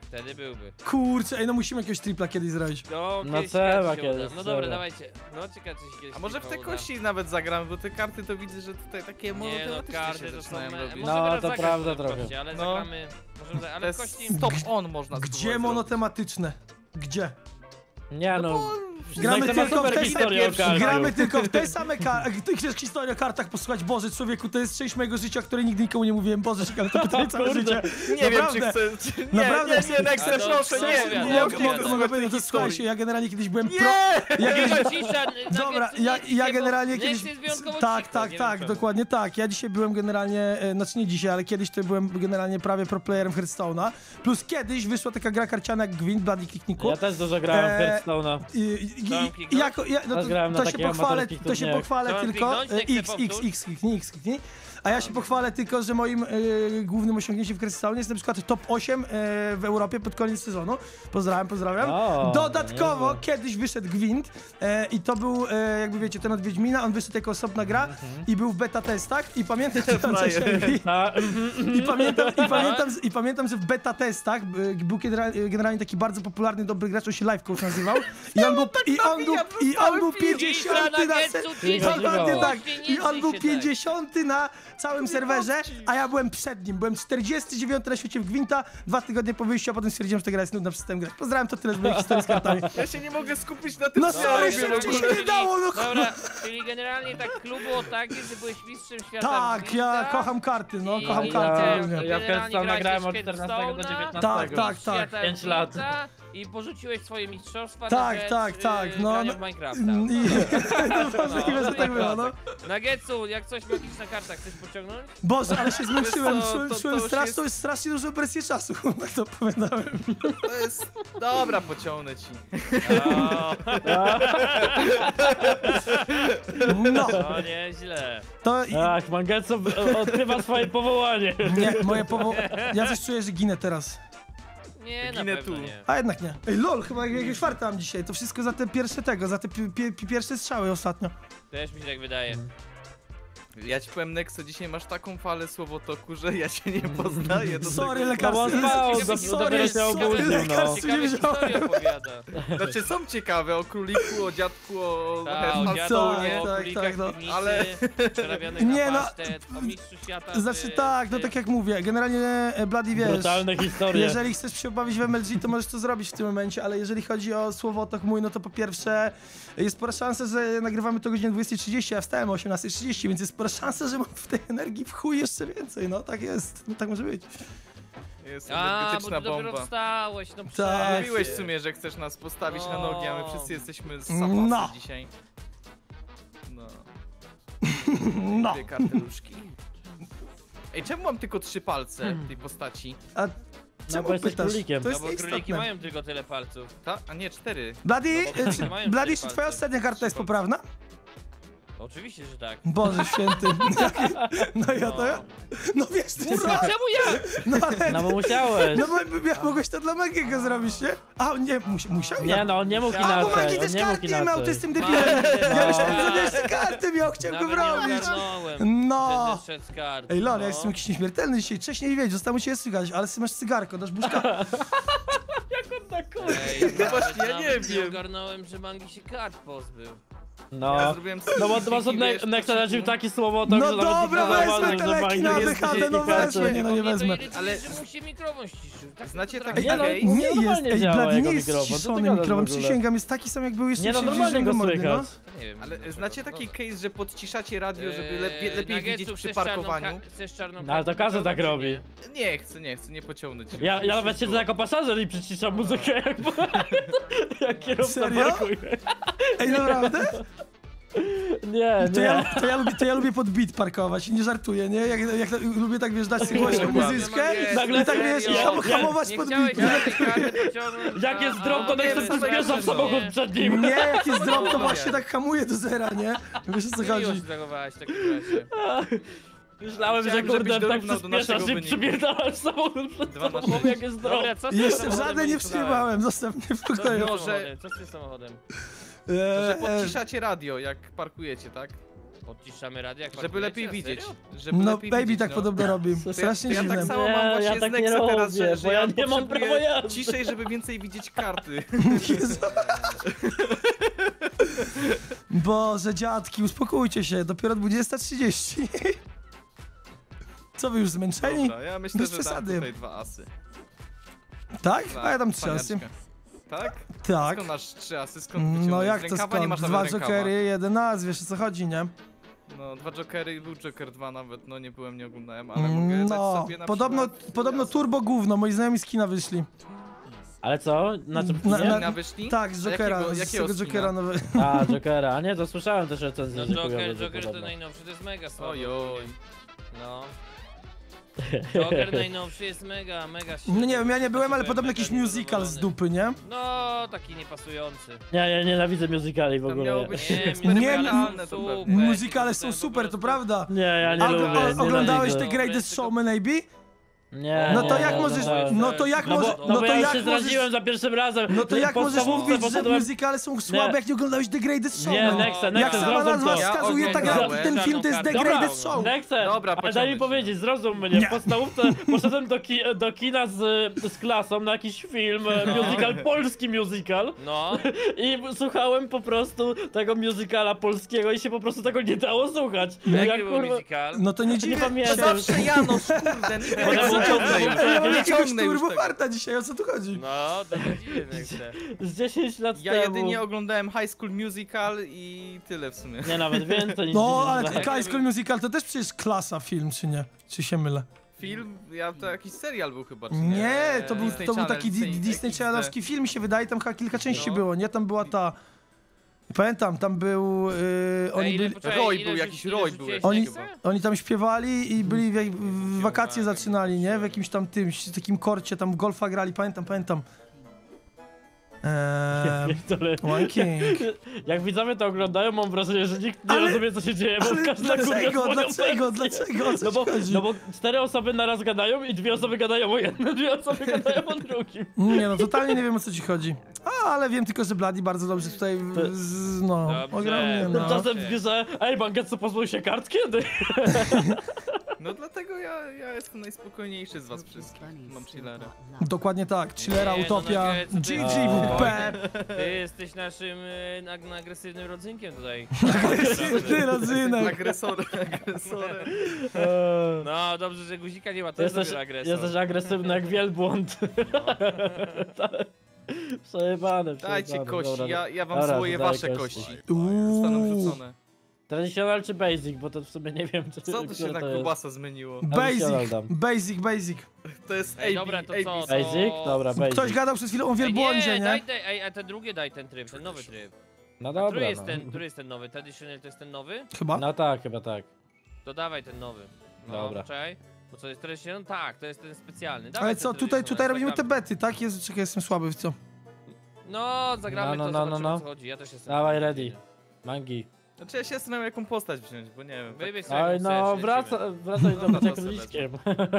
[SPEAKER 4] Wtedy byłby.
[SPEAKER 2] Kurczę, ej, no musimy jakiegoś tripla kiedyś zrobić.
[SPEAKER 4] No,
[SPEAKER 3] No
[SPEAKER 4] kiedyś
[SPEAKER 3] trzeba
[SPEAKER 4] się uda.
[SPEAKER 3] kiedyś,
[SPEAKER 4] No dobra,
[SPEAKER 3] trzeba.
[SPEAKER 4] dawajcie. No ciekawe, czy się kiedyś
[SPEAKER 1] A może w te
[SPEAKER 4] tylko uda.
[SPEAKER 1] kości nawet zagramy, bo te karty to widzę, że tutaj takie
[SPEAKER 4] Nie no,
[SPEAKER 1] monotematyczne
[SPEAKER 4] karty
[SPEAKER 1] się
[SPEAKER 4] to są...
[SPEAKER 1] zaczynają
[SPEAKER 4] me-
[SPEAKER 1] robić.
[SPEAKER 3] No,
[SPEAKER 4] możemy
[SPEAKER 3] to
[SPEAKER 4] zagrać
[SPEAKER 3] prawda
[SPEAKER 4] w
[SPEAKER 3] trochę.
[SPEAKER 4] kości, ale
[SPEAKER 1] No.
[SPEAKER 4] zagramy... Możemy za...
[SPEAKER 1] To
[SPEAKER 4] Ale
[SPEAKER 1] jest
[SPEAKER 4] kości...
[SPEAKER 1] stop on można
[SPEAKER 2] Gdzie
[SPEAKER 1] spróbować
[SPEAKER 2] monotematyczne? Gdzie?
[SPEAKER 3] Nie no,
[SPEAKER 2] Gramy
[SPEAKER 3] Znajdę
[SPEAKER 2] tylko w
[SPEAKER 3] super
[SPEAKER 2] te
[SPEAKER 3] historię o karcie.
[SPEAKER 2] Gramy tylko w te same karty. Ty chcesz historię o kartach posłuchać? Boże, człowieku, to jest część mojego życia, o której nigdy nikomu nie mówiłem. Boże, ale to pytanie całe
[SPEAKER 3] Kurde.
[SPEAKER 2] życie.
[SPEAKER 1] Nie wiem, czy
[SPEAKER 2] Naprawdę.
[SPEAKER 1] chcę... Czy... Nie,
[SPEAKER 2] Naprawdę.
[SPEAKER 1] nie, nie, Nexter,
[SPEAKER 4] A, no,
[SPEAKER 1] proszę,
[SPEAKER 4] co
[SPEAKER 1] nie,
[SPEAKER 4] opowiada?
[SPEAKER 1] nie,
[SPEAKER 2] Nie,
[SPEAKER 1] nie,
[SPEAKER 2] mogę,
[SPEAKER 1] nie,
[SPEAKER 2] mogę,
[SPEAKER 1] chcę
[SPEAKER 2] mogę
[SPEAKER 1] słuchać
[SPEAKER 2] powiedzieć,
[SPEAKER 1] tej
[SPEAKER 2] to słuchaj się,
[SPEAKER 1] historii.
[SPEAKER 2] ja generalnie kiedyś byłem pro...
[SPEAKER 1] Nie!
[SPEAKER 2] Ja kiedyś...
[SPEAKER 4] Cicho, cisza,
[SPEAKER 2] Dobra,
[SPEAKER 4] Nuggetsu,
[SPEAKER 2] ja,
[SPEAKER 4] nie-
[SPEAKER 2] ja
[SPEAKER 4] nie,
[SPEAKER 2] generalnie
[SPEAKER 4] bo
[SPEAKER 2] kiedyś...
[SPEAKER 4] Next jest wyjątkowo
[SPEAKER 2] Tak,
[SPEAKER 4] cicho,
[SPEAKER 2] tak,
[SPEAKER 4] nie
[SPEAKER 2] tak,
[SPEAKER 4] wiem czemu.
[SPEAKER 2] dokładnie tak. Ja dzisiaj byłem generalnie, e, znaczy nie dzisiaj, ale kiedyś to byłem generalnie prawie pro playerem Hearthstone'a. Plus kiedyś wyszła taka gra karciana jak Gwint, Bloody Klikniku.
[SPEAKER 3] ja też dużo grałem w
[SPEAKER 2] Eee,
[SPEAKER 3] Hearthstone'a.
[SPEAKER 2] I, i, i,
[SPEAKER 4] Chciałem
[SPEAKER 2] i,
[SPEAKER 4] kliknąć?
[SPEAKER 2] jako, ja, no
[SPEAKER 3] Też
[SPEAKER 2] to,
[SPEAKER 3] grałem na
[SPEAKER 2] to się
[SPEAKER 3] takich
[SPEAKER 2] pochwalę,
[SPEAKER 3] amatorskich
[SPEAKER 2] to się
[SPEAKER 3] turniejach.
[SPEAKER 2] pochwalę
[SPEAKER 4] Chciałem
[SPEAKER 2] tylko...
[SPEAKER 4] kliknąć?
[SPEAKER 2] e,
[SPEAKER 4] Nie
[SPEAKER 2] X,
[SPEAKER 4] chcę
[SPEAKER 2] X,
[SPEAKER 4] powtórz.
[SPEAKER 2] X, kliknij, X, kliknij. A ja się pochwalę tylko, że moim e, głównym osiągnięciem w Hearthstone'ie jest na przykład top osiem e, w Europie pod koniec sezonu. Pozdrawiam, pozdrawiam.
[SPEAKER 3] O,
[SPEAKER 2] Dodatkowo
[SPEAKER 3] niezłe.
[SPEAKER 2] kiedyś wyszedł Gwint e, i to był, e, jakby wiecie, ten od Wiedźmina, on wyszedł jako osobna gra
[SPEAKER 3] Mhm.
[SPEAKER 2] i był w beta testach i pamiętam, że on coś
[SPEAKER 1] Frajer.
[SPEAKER 2] robi.
[SPEAKER 3] A,
[SPEAKER 2] I pamiętam, i, pamiętam, I pamiętam, że w beta testach e, był generalnie, generalnie taki bardzo popularny, dobry gracz, on się Live Coach nazywał. I on był, i on był, i on był pięćdziesiąty na se...
[SPEAKER 3] Cicho,
[SPEAKER 2] Dokładnie
[SPEAKER 3] cicho.
[SPEAKER 2] tak. I on był
[SPEAKER 4] tak.
[SPEAKER 2] pięćdziesiąty na całym serwerze, a ja byłem przed nim. Byłem czterdziesty dziewiąty na świecie w Gwinta, dwa tygodnie po wyjściu, a potem stwierdziłem, że ta gra jest nudna, przestałem grać. Pozdrawiam, to tyle z mojej historii z kartami.
[SPEAKER 1] Ja się nie mogę skupić na tym,
[SPEAKER 2] No
[SPEAKER 1] co
[SPEAKER 2] sorry,
[SPEAKER 1] ja
[SPEAKER 2] się
[SPEAKER 1] robię w
[SPEAKER 2] wciśnij
[SPEAKER 1] ogóle.
[SPEAKER 2] nie dało, no
[SPEAKER 4] Dobra, czyli generalnie tak klubu o tak, że byłeś mistrzem świata w
[SPEAKER 2] Tak, ja
[SPEAKER 4] Gwinta
[SPEAKER 2] kocham karty, no,
[SPEAKER 4] i-
[SPEAKER 2] kocham
[SPEAKER 4] i
[SPEAKER 2] karty.
[SPEAKER 4] ten-
[SPEAKER 2] ogólnie.
[SPEAKER 3] ja w
[SPEAKER 4] generalnie
[SPEAKER 3] Hearthstone'a
[SPEAKER 4] grałeś
[SPEAKER 3] grałem od
[SPEAKER 4] w
[SPEAKER 3] czternastego do
[SPEAKER 4] Hearthstone'a.
[SPEAKER 3] dziewiętnastego.
[SPEAKER 2] Tak, tak, tak.
[SPEAKER 4] Świata
[SPEAKER 3] Pięć lat.
[SPEAKER 4] Gwinta I porzuciłeś swoje mistrzostwa
[SPEAKER 2] Tak,
[SPEAKER 4] na rzecz,
[SPEAKER 2] tak, tak,
[SPEAKER 4] y,
[SPEAKER 2] no,
[SPEAKER 4] grania
[SPEAKER 2] no,
[SPEAKER 4] w Minecrafta.
[SPEAKER 2] I, no, możliwe, że tak było, no.
[SPEAKER 4] Nuggetsu, jak coś magiczna karta, chcesz pociągnąć?
[SPEAKER 2] Boże, ale się zmęczyłem,
[SPEAKER 1] co,
[SPEAKER 2] czułem,
[SPEAKER 1] to- to
[SPEAKER 2] czułem
[SPEAKER 1] już
[SPEAKER 2] strasz,
[SPEAKER 1] jest-
[SPEAKER 2] to jest strasznie dużo presji czasu, tak to opowiadałem.
[SPEAKER 1] To jest... Dobra, pociągnę ci.
[SPEAKER 2] No,
[SPEAKER 4] No nieźle.
[SPEAKER 2] to... i-
[SPEAKER 3] Ach, Mangetsu e, odkrywa swoje powołanie.
[SPEAKER 2] Nie, moje powo... Ja coś czuję, że ginę teraz.
[SPEAKER 4] Nie, na
[SPEAKER 1] Ginę
[SPEAKER 4] pewno
[SPEAKER 1] tu.
[SPEAKER 4] nie.
[SPEAKER 2] A jednak nie. Ej, lol, chyba jakieś farta mam dzisiaj. To wszystko za te pierwsze tego, za te pi pi pierwsze strzały ostatnio.
[SPEAKER 4] Też mi się tak wydaje.
[SPEAKER 1] Ja ci powiem, Nexo, dzisiaj masz taką falę słowotoku, że ja cię nie poznaję. Do
[SPEAKER 2] Sorry,
[SPEAKER 1] tego.
[SPEAKER 2] lekarz.
[SPEAKER 3] No bo on spał,
[SPEAKER 4] Sorry,
[SPEAKER 3] do-
[SPEAKER 2] sorry,
[SPEAKER 3] dopiero się
[SPEAKER 2] sorry,
[SPEAKER 3] obudził,
[SPEAKER 2] lekarz.
[SPEAKER 3] no.
[SPEAKER 2] Co nie
[SPEAKER 4] Ciekawe
[SPEAKER 2] wziąłem?
[SPEAKER 4] historie opowiada.
[SPEAKER 1] Znaczy są ciekawe o króliku, o dziadku, o
[SPEAKER 4] Ta, o
[SPEAKER 1] Hearthstone'ie,
[SPEAKER 4] dziadku, o
[SPEAKER 2] tak,
[SPEAKER 4] królikach
[SPEAKER 2] tak, no.
[SPEAKER 4] w piwnicy,
[SPEAKER 1] Ale-
[SPEAKER 4] przerabianych
[SPEAKER 2] Nie,
[SPEAKER 4] na
[SPEAKER 2] no,
[SPEAKER 4] pasztet, o mistrzu świata.
[SPEAKER 2] Znaczy
[SPEAKER 4] w-
[SPEAKER 2] tak, no
[SPEAKER 4] w-
[SPEAKER 2] tak jak mówię, generalnie e, Bloody wiesz.
[SPEAKER 3] Brutalne historie.
[SPEAKER 2] Jeżeli chcesz się bawić w M L G, to możesz to zrobić w tym momencie, ale jeżeli chodzi o słowotok mój, no to po pierwsze jest spora szansa, że nagrywamy to o godzinie dwudziestej trzydzieści, a wstałem o osiemnastej trzydzieści, więc jest spora szansa, że mam w tej energii w chuj jeszcze więcej, no tak jest, no tak może być.
[SPEAKER 1] Jest
[SPEAKER 4] A, bo
[SPEAKER 1] energetyczna
[SPEAKER 4] ty dopiero
[SPEAKER 1] bomba.
[SPEAKER 4] wstałeś, no
[SPEAKER 2] Tak.
[SPEAKER 4] przecież.
[SPEAKER 1] Mówiłeś w sumie, że chcesz nas postawić na nogi, a my wszyscy jesteśmy z zapasy
[SPEAKER 2] No.
[SPEAKER 1] dzisiaj. No.
[SPEAKER 2] No,
[SPEAKER 1] Dwie karteluszki. Ej, czemu mam tylko trzy palce w tej postaci?
[SPEAKER 2] a
[SPEAKER 3] No
[SPEAKER 2] czemu
[SPEAKER 3] bo jesteś
[SPEAKER 2] pytasz?
[SPEAKER 3] królikiem.
[SPEAKER 2] To
[SPEAKER 4] No
[SPEAKER 2] jest
[SPEAKER 4] bo króliki
[SPEAKER 2] istotne.
[SPEAKER 4] mają tylko tyle palców.
[SPEAKER 1] Ta? A nie, cztery.
[SPEAKER 2] Bloody,
[SPEAKER 4] No bo króliki
[SPEAKER 2] e,
[SPEAKER 4] mają
[SPEAKER 2] Bloody,
[SPEAKER 4] cztery
[SPEAKER 2] czy twoja
[SPEAKER 4] palce.
[SPEAKER 2] ostatnia karta jest poprawna?
[SPEAKER 4] Oczywiście, że tak.
[SPEAKER 2] Boże święty. No ja to ja? No wiesz, ty
[SPEAKER 4] Kurwa, czemu ja?
[SPEAKER 2] No ale...
[SPEAKER 3] No bo musiałeś.
[SPEAKER 2] No bo ja mogłeś to dla Magiego zrobić, nie? A, nie, mus, musiał?
[SPEAKER 3] Nie no, on nie mógł
[SPEAKER 2] A, bo Magi
[SPEAKER 3] inaczej, on
[SPEAKER 2] też
[SPEAKER 3] nie mógł
[SPEAKER 2] karty nie miał, to
[SPEAKER 3] inaczej.
[SPEAKER 2] jestem debilem. Ja
[SPEAKER 3] No.
[SPEAKER 2] myślałem, że jeszcze karty miał, chciałem go
[SPEAKER 4] Nawet nie
[SPEAKER 2] wrobić.
[SPEAKER 4] ogarnąłem,
[SPEAKER 2] No.
[SPEAKER 4] że zeszedł z kart.
[SPEAKER 2] Ej, lol,
[SPEAKER 4] no.
[SPEAKER 2] ja jestem jakiś nieśmiertelny dzisiaj. Cześć, nie wiedź, zostało cię słychać, ale ty masz cygarko, dasz buźka?
[SPEAKER 4] Ej,
[SPEAKER 1] No właśnie, ja
[SPEAKER 4] nawet
[SPEAKER 1] nie
[SPEAKER 4] Nie
[SPEAKER 1] wiem.
[SPEAKER 4] ogarnąłem, że Mangi się kart pozbył.
[SPEAKER 3] No.
[SPEAKER 1] Ja zrobiłem
[SPEAKER 3] No bo to masz od
[SPEAKER 1] sobie wiesz,
[SPEAKER 3] Nexa
[SPEAKER 1] po
[SPEAKER 3] radził
[SPEAKER 1] cichu.
[SPEAKER 3] taki słowotok,
[SPEAKER 2] No
[SPEAKER 3] że nawet
[SPEAKER 2] dobra,
[SPEAKER 3] nie
[SPEAKER 2] wezmę
[SPEAKER 3] zauważył,
[SPEAKER 2] te
[SPEAKER 3] że
[SPEAKER 2] leki
[SPEAKER 3] Mangi
[SPEAKER 2] na
[SPEAKER 3] jest
[SPEAKER 2] wychadę, no
[SPEAKER 3] dziennikarzem.
[SPEAKER 2] wezmę, nie no nie
[SPEAKER 4] Mnie to
[SPEAKER 2] wezmę.
[SPEAKER 4] irytuje,
[SPEAKER 1] Ale-
[SPEAKER 4] że mu się mikrofon ściszył. Tak
[SPEAKER 1] Znacie
[SPEAKER 4] to
[SPEAKER 1] taki
[SPEAKER 3] Nie no,
[SPEAKER 1] case?
[SPEAKER 2] Nie jest,
[SPEAKER 3] normalnie
[SPEAKER 2] ej,
[SPEAKER 3] działa
[SPEAKER 2] Blady nie
[SPEAKER 3] jego
[SPEAKER 2] jest
[SPEAKER 3] mikrofon, co ty
[SPEAKER 2] ściszony
[SPEAKER 3] gadasz w
[SPEAKER 2] mikrofon,
[SPEAKER 3] ogóle?
[SPEAKER 2] przysięgam, jest taki sam jakby jeszcze
[SPEAKER 3] Nie no,
[SPEAKER 2] się
[SPEAKER 3] normalnie
[SPEAKER 2] wziąłem
[SPEAKER 3] go
[SPEAKER 2] do mordy, no.
[SPEAKER 3] słychać.
[SPEAKER 4] Nie wiem.
[SPEAKER 1] Ale
[SPEAKER 4] może
[SPEAKER 1] znacie
[SPEAKER 4] to
[SPEAKER 1] taki
[SPEAKER 4] nowe.
[SPEAKER 1] case, że podciszacie radio, żeby
[SPEAKER 4] Eee,
[SPEAKER 1] lepiej, lepiej
[SPEAKER 4] Nuggetsu,
[SPEAKER 1] widzieć przy
[SPEAKER 4] chcesz czarną
[SPEAKER 1] parkowaniu?
[SPEAKER 4] ka- Chcesz czarną
[SPEAKER 3] No ale to
[SPEAKER 4] kartę
[SPEAKER 3] każdy tak
[SPEAKER 4] wyciągnąć,
[SPEAKER 3] robi.
[SPEAKER 4] czy
[SPEAKER 1] Nie chcę, nie chcę, nie pociągnę cię.
[SPEAKER 3] Ja, ja nawet siedzę jako pasażer i przyciszam muzykę, jak, jak kierowca
[SPEAKER 2] Serio?
[SPEAKER 3] parkuje.
[SPEAKER 2] Ej, naprawdę?
[SPEAKER 3] Nie,
[SPEAKER 2] To ja,
[SPEAKER 3] nie.
[SPEAKER 2] to, ja lubię, to ja lubię pod beat parkować i nie żartuję, nie? Jak, jak lubię tak wiesz, dać sobie głośną
[SPEAKER 1] Dokładnie.
[SPEAKER 2] muzyczkę
[SPEAKER 3] Nagle
[SPEAKER 2] i tak wiesz, i
[SPEAKER 1] serio?
[SPEAKER 2] ham, hamować
[SPEAKER 4] Nie
[SPEAKER 2] pod
[SPEAKER 4] chciałeś
[SPEAKER 2] beat.
[SPEAKER 4] żadnej karty pociągnąć,
[SPEAKER 3] Jak
[SPEAKER 4] a-
[SPEAKER 3] jest
[SPEAKER 4] a
[SPEAKER 3] drop, to
[SPEAKER 4] on
[SPEAKER 3] Nexa
[SPEAKER 4] nie
[SPEAKER 3] przyspiesza w
[SPEAKER 4] wiem,
[SPEAKER 3] samochód
[SPEAKER 4] nie.
[SPEAKER 3] przed nim.
[SPEAKER 2] Nie, jak jest drop, to
[SPEAKER 1] Nie.
[SPEAKER 2] właśnie tak hamuje do zera, nie? Wiesz o co
[SPEAKER 4] Miło
[SPEAKER 2] chodzi?
[SPEAKER 4] się zachowałeś w takim razie.
[SPEAKER 3] Myślałem, że
[SPEAKER 1] Chciałem,
[SPEAKER 3] kurde,
[SPEAKER 1] żebyś
[SPEAKER 3] tak
[SPEAKER 1] dorównał do
[SPEAKER 3] przyspieszasz
[SPEAKER 1] naszego
[SPEAKER 3] i
[SPEAKER 1] wyniku.
[SPEAKER 3] przypierdalasz samochód przed
[SPEAKER 1] Dwa na
[SPEAKER 3] tobą,
[SPEAKER 1] sześć.
[SPEAKER 3] jak jest drop.
[SPEAKER 4] Dobra, co z tym
[SPEAKER 2] Jeszcze w
[SPEAKER 4] samochodem
[SPEAKER 2] żadne nie
[SPEAKER 4] nie słuchałem?
[SPEAKER 2] przyjmowałem, zostaw mnie w
[SPEAKER 4] Co z tym
[SPEAKER 2] pokoju.
[SPEAKER 1] Może-
[SPEAKER 4] samochodem? Co z tym samochodem?
[SPEAKER 1] Że
[SPEAKER 2] Eee,
[SPEAKER 1] podciszacie radio, jak parkujecie, tak?
[SPEAKER 4] Podciszamy radio jak
[SPEAKER 1] Żeby
[SPEAKER 4] parkujecie,
[SPEAKER 1] lepiej
[SPEAKER 4] na
[SPEAKER 1] widzieć.
[SPEAKER 4] serio?
[SPEAKER 1] Żeby
[SPEAKER 2] No
[SPEAKER 1] lepiej
[SPEAKER 2] baby
[SPEAKER 1] widzieć,
[SPEAKER 2] tak
[SPEAKER 1] no.
[SPEAKER 2] podobno robi.
[SPEAKER 1] To ja,
[SPEAKER 2] Strasznie
[SPEAKER 1] to ja
[SPEAKER 2] dziwne.
[SPEAKER 1] tak samo
[SPEAKER 3] Nie,
[SPEAKER 1] mam właśnie
[SPEAKER 3] ja
[SPEAKER 1] z
[SPEAKER 3] tak nie
[SPEAKER 1] Nexa teraz, że,
[SPEAKER 3] robię,
[SPEAKER 1] że
[SPEAKER 3] bo ja nie mam
[SPEAKER 1] potrzebuję
[SPEAKER 3] prawa jazdy.
[SPEAKER 1] ciszej, żeby więcej widzieć karty.
[SPEAKER 2] Jezu. Boże, dziadki, uspokójcie się, dopiero dwudziesta trzydzieści. Co wy już zmęczeni?
[SPEAKER 1] Dobra, ja myślę,
[SPEAKER 2] Bez
[SPEAKER 1] że dam
[SPEAKER 2] przesady.
[SPEAKER 1] tutaj dwa asy.
[SPEAKER 2] Tak?
[SPEAKER 1] Za
[SPEAKER 2] A ja dam trzy asy.
[SPEAKER 1] cwaniaczkę. Tak?
[SPEAKER 2] Tak.
[SPEAKER 1] Skąd masz trzy asy? Skąd
[SPEAKER 2] No
[SPEAKER 1] wyciągnąłeś?
[SPEAKER 2] jak
[SPEAKER 1] Z
[SPEAKER 2] to
[SPEAKER 1] rękawa? Nie
[SPEAKER 2] skąd?
[SPEAKER 1] masz
[SPEAKER 2] Dwa
[SPEAKER 1] nawet rękawa.
[SPEAKER 2] jokery, jeden nas, wiesz o co chodzi, nie?
[SPEAKER 1] No, dwa jokery, był joker dwa nawet, no nie byłem, nie oglądałem, ale
[SPEAKER 2] Mm,
[SPEAKER 1] mogę dać
[SPEAKER 2] No,
[SPEAKER 1] sobie na
[SPEAKER 2] podobno,
[SPEAKER 1] przykład...
[SPEAKER 2] podobno turbo gówno, moi znajomi z kina wyszli.
[SPEAKER 3] Ale co? Na czym
[SPEAKER 2] Na-
[SPEAKER 3] na,
[SPEAKER 2] na-
[SPEAKER 1] Na wyszli?
[SPEAKER 2] Tak, z
[SPEAKER 1] A
[SPEAKER 2] Jokera,
[SPEAKER 1] jakiego-
[SPEAKER 2] z
[SPEAKER 1] jakiego
[SPEAKER 2] tego
[SPEAKER 1] skina?
[SPEAKER 2] Jokera nowy.
[SPEAKER 3] A, Jokera, a nie, to słyszałem też recenzję,
[SPEAKER 4] No
[SPEAKER 3] że
[SPEAKER 4] Joker,
[SPEAKER 3] chujowe, że
[SPEAKER 4] Joker to
[SPEAKER 3] podobno.
[SPEAKER 4] najnowszy, to jest mega słaby.
[SPEAKER 1] Ojoj.
[SPEAKER 4] No. Joker najnowszy jest mega, mega średni.
[SPEAKER 2] No nie wiem, ja nie byłem, ale
[SPEAKER 4] Byłem
[SPEAKER 2] podobno
[SPEAKER 4] mega
[SPEAKER 2] jakiś musical z
[SPEAKER 4] niezadowolony.
[SPEAKER 2] dupy, nie?
[SPEAKER 4] No, taki niepasujący.
[SPEAKER 3] Nie, ja nienawidzę musicali w
[SPEAKER 1] Tam
[SPEAKER 3] ogóle.
[SPEAKER 1] miało być
[SPEAKER 4] Nie,
[SPEAKER 1] eksperymentalne to
[SPEAKER 4] super.
[SPEAKER 1] pewnie.
[SPEAKER 2] Musicale są
[SPEAKER 4] to po
[SPEAKER 2] super, to
[SPEAKER 4] prostu-
[SPEAKER 2] prawda.
[SPEAKER 3] Nie, ja nie
[SPEAKER 2] A,
[SPEAKER 3] lubię,
[SPEAKER 2] o, oglądałeś
[SPEAKER 3] nienawidzę.
[SPEAKER 2] The Greatest Showman, maybe?
[SPEAKER 3] Nie,
[SPEAKER 2] No to
[SPEAKER 3] nie,
[SPEAKER 2] jak
[SPEAKER 3] nie,
[SPEAKER 2] możesz,
[SPEAKER 3] nie.
[SPEAKER 2] no to jak
[SPEAKER 3] No
[SPEAKER 2] może,
[SPEAKER 3] bo,
[SPEAKER 2] no
[SPEAKER 3] no bo
[SPEAKER 2] to
[SPEAKER 3] ja już
[SPEAKER 2] jak
[SPEAKER 3] się
[SPEAKER 2] możesz,
[SPEAKER 3] zdradziłem za pierwszym razem.
[SPEAKER 2] no to jak możesz
[SPEAKER 3] Podstawówce
[SPEAKER 2] mówić, że
[SPEAKER 3] poszedłem-
[SPEAKER 2] musicale są słabe,
[SPEAKER 3] Nie.
[SPEAKER 2] jak nie oglądałeś The Greatest
[SPEAKER 3] Nie,
[SPEAKER 2] Showman?
[SPEAKER 3] Nexe,
[SPEAKER 2] Jak
[SPEAKER 3] Nexe,
[SPEAKER 2] sama
[SPEAKER 3] zrozum
[SPEAKER 2] nazwa
[SPEAKER 3] to.
[SPEAKER 1] Ja
[SPEAKER 2] wskazuje, tak
[SPEAKER 1] oglądałem.
[SPEAKER 2] jak ten film to jest The
[SPEAKER 4] Dobra.
[SPEAKER 2] Greatest Show.
[SPEAKER 3] Nexe,
[SPEAKER 1] Dobra,
[SPEAKER 3] ale daj
[SPEAKER 1] pociągnę
[SPEAKER 3] mi
[SPEAKER 1] się.
[SPEAKER 3] powiedzieć, zrozum mnie.
[SPEAKER 2] Nie.
[SPEAKER 3] W podstawówce poszedłem do, ki do kina z, z klasą na jakiś film,
[SPEAKER 4] No.
[SPEAKER 3] musical, polski musical.
[SPEAKER 4] No,
[SPEAKER 3] I słuchałem po prostu tego musicala polskiego i się po prostu tego nie dało słuchać.
[SPEAKER 4] jaki
[SPEAKER 3] Jak
[SPEAKER 4] był
[SPEAKER 3] kurwa...
[SPEAKER 4] musical?
[SPEAKER 2] No to nie
[SPEAKER 3] Nie
[SPEAKER 2] dziwię
[SPEAKER 3] pamiętam.
[SPEAKER 2] się.
[SPEAKER 1] Zawsze Janusz, kurde, nie
[SPEAKER 3] Bo
[SPEAKER 1] wiem,
[SPEAKER 3] to
[SPEAKER 1] co
[SPEAKER 3] był
[SPEAKER 1] ciągnę już.
[SPEAKER 2] Ja mam
[SPEAKER 1] Nie
[SPEAKER 2] jakiegoś
[SPEAKER 1] ciągnę już
[SPEAKER 2] turbo
[SPEAKER 1] tego.
[SPEAKER 2] farta dzisiaj, o co tu chodzi?
[SPEAKER 4] No, to nie dziwne, Nexe.
[SPEAKER 3] Z dziesięć lat
[SPEAKER 1] Ja
[SPEAKER 3] temu.
[SPEAKER 1] jedynie oglądałem High School Musical i tyle w sumie.
[SPEAKER 3] Nie, nawet więcej niż
[SPEAKER 2] No,
[SPEAKER 3] dziesięć
[SPEAKER 2] ale
[SPEAKER 3] lat.
[SPEAKER 2] High School Musical to też przecież klasa film, czy nie? Czy się mylę?
[SPEAKER 1] Film? Ja to jakiś serial był chyba, czy nie?
[SPEAKER 2] Nie, to był,
[SPEAKER 1] Disney
[SPEAKER 2] to był
[SPEAKER 1] Channel,
[SPEAKER 2] taki Di- Disney
[SPEAKER 1] X D.
[SPEAKER 2] Channelowski film, mi się wydaje, tam chyba kilka części
[SPEAKER 1] No.
[SPEAKER 2] było, nie? Tam była ta... Pamiętam, tam był... Yy, oni,
[SPEAKER 4] Ej, ile-
[SPEAKER 2] byli,
[SPEAKER 4] poczekaj,
[SPEAKER 1] Roy
[SPEAKER 4] ile
[SPEAKER 1] był,
[SPEAKER 4] rzuci-
[SPEAKER 1] jakiś
[SPEAKER 4] ile
[SPEAKER 1] Roy
[SPEAKER 4] rzuciłeś
[SPEAKER 1] był.
[SPEAKER 2] Oni-
[SPEAKER 4] Nexe?
[SPEAKER 2] oni tam śpiewali i byli w, w wakacje zaczynali, nie? W jakimś tam tym, takim korcie, tam w golfa grali, pamiętam, pamiętam. Eee,
[SPEAKER 3] Pierdolę.
[SPEAKER 2] One King.
[SPEAKER 3] Jak widzowie to oglądają, mam wrażenie, że nikt nie
[SPEAKER 2] Ale-
[SPEAKER 3] rozumie, co się dzieje, bo
[SPEAKER 2] Ale
[SPEAKER 3] każda
[SPEAKER 2] dlaczego,
[SPEAKER 3] kurwa
[SPEAKER 2] dlaczego,
[SPEAKER 3] swoją wersję.
[SPEAKER 2] dlaczego, o co
[SPEAKER 3] No bo,
[SPEAKER 2] ci chodzi?
[SPEAKER 3] no bo cztery osoby naraz gadają i dwie osoby gadają o jednym, dwie osoby gadają o drugim.
[SPEAKER 2] Nie no, totalnie nie wiem o co ci chodzi. A, ale wiem tylko, że Bloody bardzo dobrze tutaj,
[SPEAKER 3] To-
[SPEAKER 2] z, no,
[SPEAKER 4] Dobrze.
[SPEAKER 2] ogromnie, no.
[SPEAKER 3] Tymczasem w grze, ej, Bangetsu pozbył się kart kiedy?
[SPEAKER 1] No dlatego ja, ja jestem najspokojniejszy z was wszystkich. Mam chillera.
[SPEAKER 2] Dokładnie tak, chillera,
[SPEAKER 4] Nie, no,
[SPEAKER 2] utopia,
[SPEAKER 4] Nugget, co ty-
[SPEAKER 2] G G W P,
[SPEAKER 4] Ty jesteś naszym e, ag- agresywnym rodzynkiem tutaj.
[SPEAKER 2] ty rodzynek.
[SPEAKER 1] Agresorem, agresorem.
[SPEAKER 3] Eee,
[SPEAKER 4] No, dobrze, że guzika nie ma, to
[SPEAKER 3] Jesteś,
[SPEAKER 4] jest dobry agresor.
[SPEAKER 3] jesteś agresywny jak wielbłąd. Przejebane,
[SPEAKER 1] Dajcie
[SPEAKER 3] przejebane,
[SPEAKER 1] kości,
[SPEAKER 3] dobra.
[SPEAKER 1] ja, ja wam
[SPEAKER 3] Dobra,
[SPEAKER 1] złoję
[SPEAKER 3] daj
[SPEAKER 1] wasze
[SPEAKER 3] kości.
[SPEAKER 1] kości. Zostaną
[SPEAKER 2] Uuu,
[SPEAKER 1] wrzucone.
[SPEAKER 3] Traditional czy basic, bo to w sumie nie wiem, czy
[SPEAKER 1] Co tu
[SPEAKER 3] które
[SPEAKER 1] się tak
[SPEAKER 3] to jest.
[SPEAKER 1] kubasa zmieniło?
[SPEAKER 2] basic,
[SPEAKER 3] dam.
[SPEAKER 2] basic, basic.
[SPEAKER 1] To jest
[SPEAKER 4] Ej,
[SPEAKER 1] A B,
[SPEAKER 4] dobra, to
[SPEAKER 1] A B.
[SPEAKER 4] co?
[SPEAKER 3] Basic? Dobra, basic.
[SPEAKER 2] Ktoś gadał przed chwilą o
[SPEAKER 4] Ej,
[SPEAKER 2] wielbłądzie,
[SPEAKER 4] nie?
[SPEAKER 2] nie?
[SPEAKER 4] Daj, daj, ej, a ten drugi daj ten tryb, ten nowy tryb.
[SPEAKER 3] No
[SPEAKER 4] Który
[SPEAKER 3] dobra,
[SPEAKER 4] jest
[SPEAKER 3] no.
[SPEAKER 4] ten, który jest ten nowy? Traditional to jest ten nowy?
[SPEAKER 2] Chyba?
[SPEAKER 3] No tak, chyba tak.
[SPEAKER 4] To dawaj ten nowy. No,
[SPEAKER 3] Dobra.
[SPEAKER 4] Czekaj. Bo co jest traditional? Tak, to jest ten specjalny. Dawaj
[SPEAKER 2] Ale
[SPEAKER 4] ten
[SPEAKER 2] co, tutaj,
[SPEAKER 4] traditional,
[SPEAKER 2] tutaj robimy te
[SPEAKER 4] zagramy.
[SPEAKER 2] bety, tak? Jezu, czekaj, jestem słaby w co?
[SPEAKER 4] No, zagramy
[SPEAKER 3] No, no,
[SPEAKER 4] to,
[SPEAKER 3] no,
[SPEAKER 4] zobaczymy
[SPEAKER 3] no,
[SPEAKER 4] o
[SPEAKER 3] no.
[SPEAKER 4] co chodzi. Ja też jestem.
[SPEAKER 3] Dawaj, ready. Mangi.
[SPEAKER 1] Znaczy ja się zastanawiam jaką postać wziąć, bo nie wiem. Tak...
[SPEAKER 4] Wybierz sobie,
[SPEAKER 3] Oj,
[SPEAKER 4] jaką
[SPEAKER 3] no,
[SPEAKER 4] chcesz,
[SPEAKER 3] wraca,
[SPEAKER 4] lecimy.
[SPEAKER 3] wracaj do
[SPEAKER 1] No,
[SPEAKER 3] bycia
[SPEAKER 1] to
[SPEAKER 3] króliczkiem.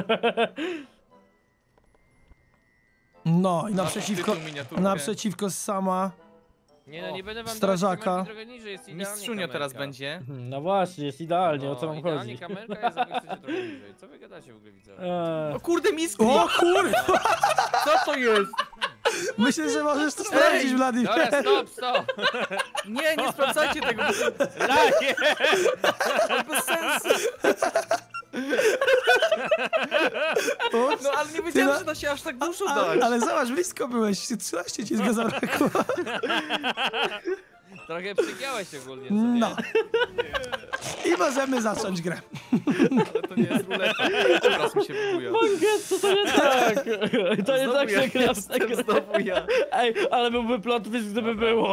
[SPEAKER 2] No i
[SPEAKER 1] Na
[SPEAKER 2] naprzeciwko,
[SPEAKER 1] tytuł, miniaturkę.
[SPEAKER 2] naprzeciwko sama.
[SPEAKER 4] Nie no, nie będę wam
[SPEAKER 2] Strażaka.
[SPEAKER 4] dawać kamerki trochę niżej, jest idealnie
[SPEAKER 1] Mistrzunio teraz
[SPEAKER 4] kamerka.
[SPEAKER 1] będzie.
[SPEAKER 3] No właśnie, jest idealnie, o co
[SPEAKER 4] No,
[SPEAKER 3] mam
[SPEAKER 4] idealnie
[SPEAKER 3] chodzi.
[SPEAKER 4] kamerka jest, a wy chcecie trochę niżej. Co wy gadacie w ogóle, widzę?
[SPEAKER 3] Eee,
[SPEAKER 1] O kurde, miski!
[SPEAKER 2] O kurwa!
[SPEAKER 1] Co to jest?
[SPEAKER 2] Myślę, że możesz to sprawdzić, Vladi.
[SPEAKER 4] Dobra, stop, stop!
[SPEAKER 1] Nie, nie sprawdzajcie tego, bo
[SPEAKER 4] Lagie!
[SPEAKER 1] to bez sensu.
[SPEAKER 2] Ups.
[SPEAKER 1] No ale nie wiedziałem,
[SPEAKER 2] na-
[SPEAKER 1] że da się aż tak dużo
[SPEAKER 2] A,
[SPEAKER 1] dać.
[SPEAKER 2] ale zobacz, blisko byłeś, trzynaście ci go zabrakło.
[SPEAKER 4] Trochę przegiałeś ogólnie sobie.
[SPEAKER 2] No. I możemy zacząć grę.
[SPEAKER 1] Ale to nie jest ruleta. Teraz mi się buguje.
[SPEAKER 3] Mangetsu, to nie tak! To nie
[SPEAKER 1] Znowu
[SPEAKER 3] tak
[SPEAKER 1] ja
[SPEAKER 3] się gra w tę
[SPEAKER 1] jestem,
[SPEAKER 3] grę.
[SPEAKER 1] znowu ja.
[SPEAKER 3] Ej, ale byłby plot twist, gdyby było.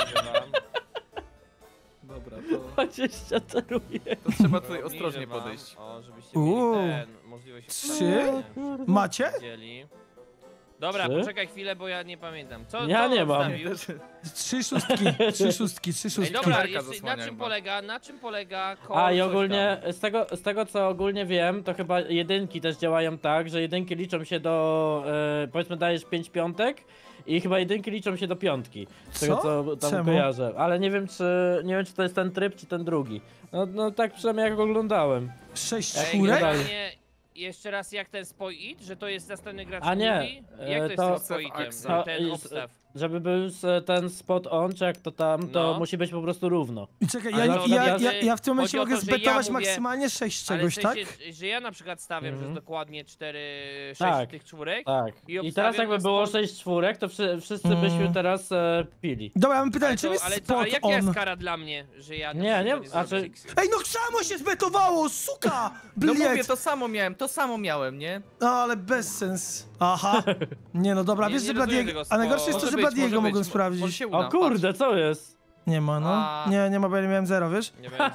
[SPEAKER 1] Dobra, to,
[SPEAKER 3] dwadzieścia teruje.
[SPEAKER 1] to trzeba tutaj ostrożnie podejść.
[SPEAKER 4] O, żebyście
[SPEAKER 2] Uuu.
[SPEAKER 4] mieli ten, możliwość
[SPEAKER 2] Trzy?
[SPEAKER 4] wstawienia.
[SPEAKER 2] Macie?
[SPEAKER 4] Widzieli. Dobra,
[SPEAKER 3] Trzy?
[SPEAKER 4] poczekaj chwilę, bo ja nie pamiętam. Co,
[SPEAKER 3] Ja
[SPEAKER 4] co
[SPEAKER 3] nie
[SPEAKER 4] on
[SPEAKER 3] mam.
[SPEAKER 4] wstawił?
[SPEAKER 2] Trzy szóstki, trzy szóstki, trzy
[SPEAKER 4] Ej,
[SPEAKER 2] szóstki.
[SPEAKER 4] dobra,
[SPEAKER 1] Kamerka
[SPEAKER 4] jeszcze, na
[SPEAKER 1] zasłania
[SPEAKER 4] czym
[SPEAKER 1] chyba.
[SPEAKER 4] polega, na czym polega kod,
[SPEAKER 3] A i
[SPEAKER 4] coś
[SPEAKER 3] ogólnie, z tego, z tego co ogólnie wiem, to chyba jedynki też działają tak, że jedynki liczą się do, e, powiedzmy dajesz pięć piątek i chyba jedynki liczą się do piątki. Z tego
[SPEAKER 2] Co?
[SPEAKER 3] co tam
[SPEAKER 2] Czemu?
[SPEAKER 3] kojarzę. Ale nie wiem czy nie wiem czy to jest ten tryb, czy ten drugi. No, no tak przynajmniej jak oglądałem.
[SPEAKER 2] Sześć
[SPEAKER 4] Ej,
[SPEAKER 2] czwórek?
[SPEAKER 3] gadaj.
[SPEAKER 4] generalnie, jeszcze raz jak ten spoit, że to jest następny gracz
[SPEAKER 3] A nie,
[SPEAKER 4] mówi? Jak to
[SPEAKER 3] e,
[SPEAKER 4] jest
[SPEAKER 3] to-
[SPEAKER 4] z tym spoitem,
[SPEAKER 1] Aksa.
[SPEAKER 4] ten, ten
[SPEAKER 3] To-
[SPEAKER 4] obstaw?
[SPEAKER 3] Żeby był s- ten spot on, czy jak to tam, to
[SPEAKER 4] No.
[SPEAKER 3] musi być po prostu równo.
[SPEAKER 2] I czekaj,
[SPEAKER 4] Ale
[SPEAKER 2] ja,
[SPEAKER 4] to
[SPEAKER 2] ja,
[SPEAKER 4] znaczy,
[SPEAKER 2] ja, ja w tym momencie
[SPEAKER 4] chodzi o
[SPEAKER 2] mogę
[SPEAKER 4] to, że ja
[SPEAKER 2] zbetować
[SPEAKER 4] mówię-
[SPEAKER 2] maksymalnie sześć
[SPEAKER 4] Ale w
[SPEAKER 2] czegoś, tak?
[SPEAKER 4] sensie, że ja na przykład stawiam, że
[SPEAKER 3] Mhm.
[SPEAKER 4] jest dokładnie cztery, sześć
[SPEAKER 3] Tak.
[SPEAKER 4] tych czwórek.
[SPEAKER 3] Tak.
[SPEAKER 4] I
[SPEAKER 3] I,
[SPEAKER 4] obstawiam
[SPEAKER 3] teraz jakby
[SPEAKER 4] na
[SPEAKER 3] było
[SPEAKER 4] spot-
[SPEAKER 3] sześć czwórek, to wszy, wszyscy
[SPEAKER 2] Mm.
[SPEAKER 3] byśmy teraz e, pili.
[SPEAKER 2] Dobra, ja mam pytanie,
[SPEAKER 4] Ale
[SPEAKER 2] czym
[SPEAKER 4] to,
[SPEAKER 2] jest
[SPEAKER 4] ale, to,
[SPEAKER 2] spot
[SPEAKER 4] ale jaka
[SPEAKER 2] on?
[SPEAKER 4] jest kara dla mnie, że ja na
[SPEAKER 3] Nie,
[SPEAKER 4] przykład
[SPEAKER 3] nie,
[SPEAKER 4] zrobię
[SPEAKER 3] znaczy-
[SPEAKER 4] X?
[SPEAKER 2] Ej, no samo się zbetowało, suka!
[SPEAKER 1] No mówię,
[SPEAKER 2] Bliet!
[SPEAKER 1] to samo miałem, to samo miałem, nie?
[SPEAKER 2] No, ale bez sens. Aha. Nie no dobra,
[SPEAKER 4] Nie-
[SPEAKER 2] wiesz,
[SPEAKER 4] nie
[SPEAKER 2] że
[SPEAKER 4] rozumiem
[SPEAKER 2] Bladiego...
[SPEAKER 4] tego
[SPEAKER 2] A najgorsze jest
[SPEAKER 4] spo-
[SPEAKER 2] to,
[SPEAKER 1] Może
[SPEAKER 2] że
[SPEAKER 1] być,
[SPEAKER 2] Bladiego
[SPEAKER 1] może
[SPEAKER 2] mogłem
[SPEAKER 1] być. Może
[SPEAKER 2] sprawdzić.
[SPEAKER 1] się uda,
[SPEAKER 3] O kurde, co jest?
[SPEAKER 2] Nie ma, no.
[SPEAKER 1] A.
[SPEAKER 2] Nie, nie ma, bo ja nie miałem zero, wiesz?
[SPEAKER 4] Nie będzie.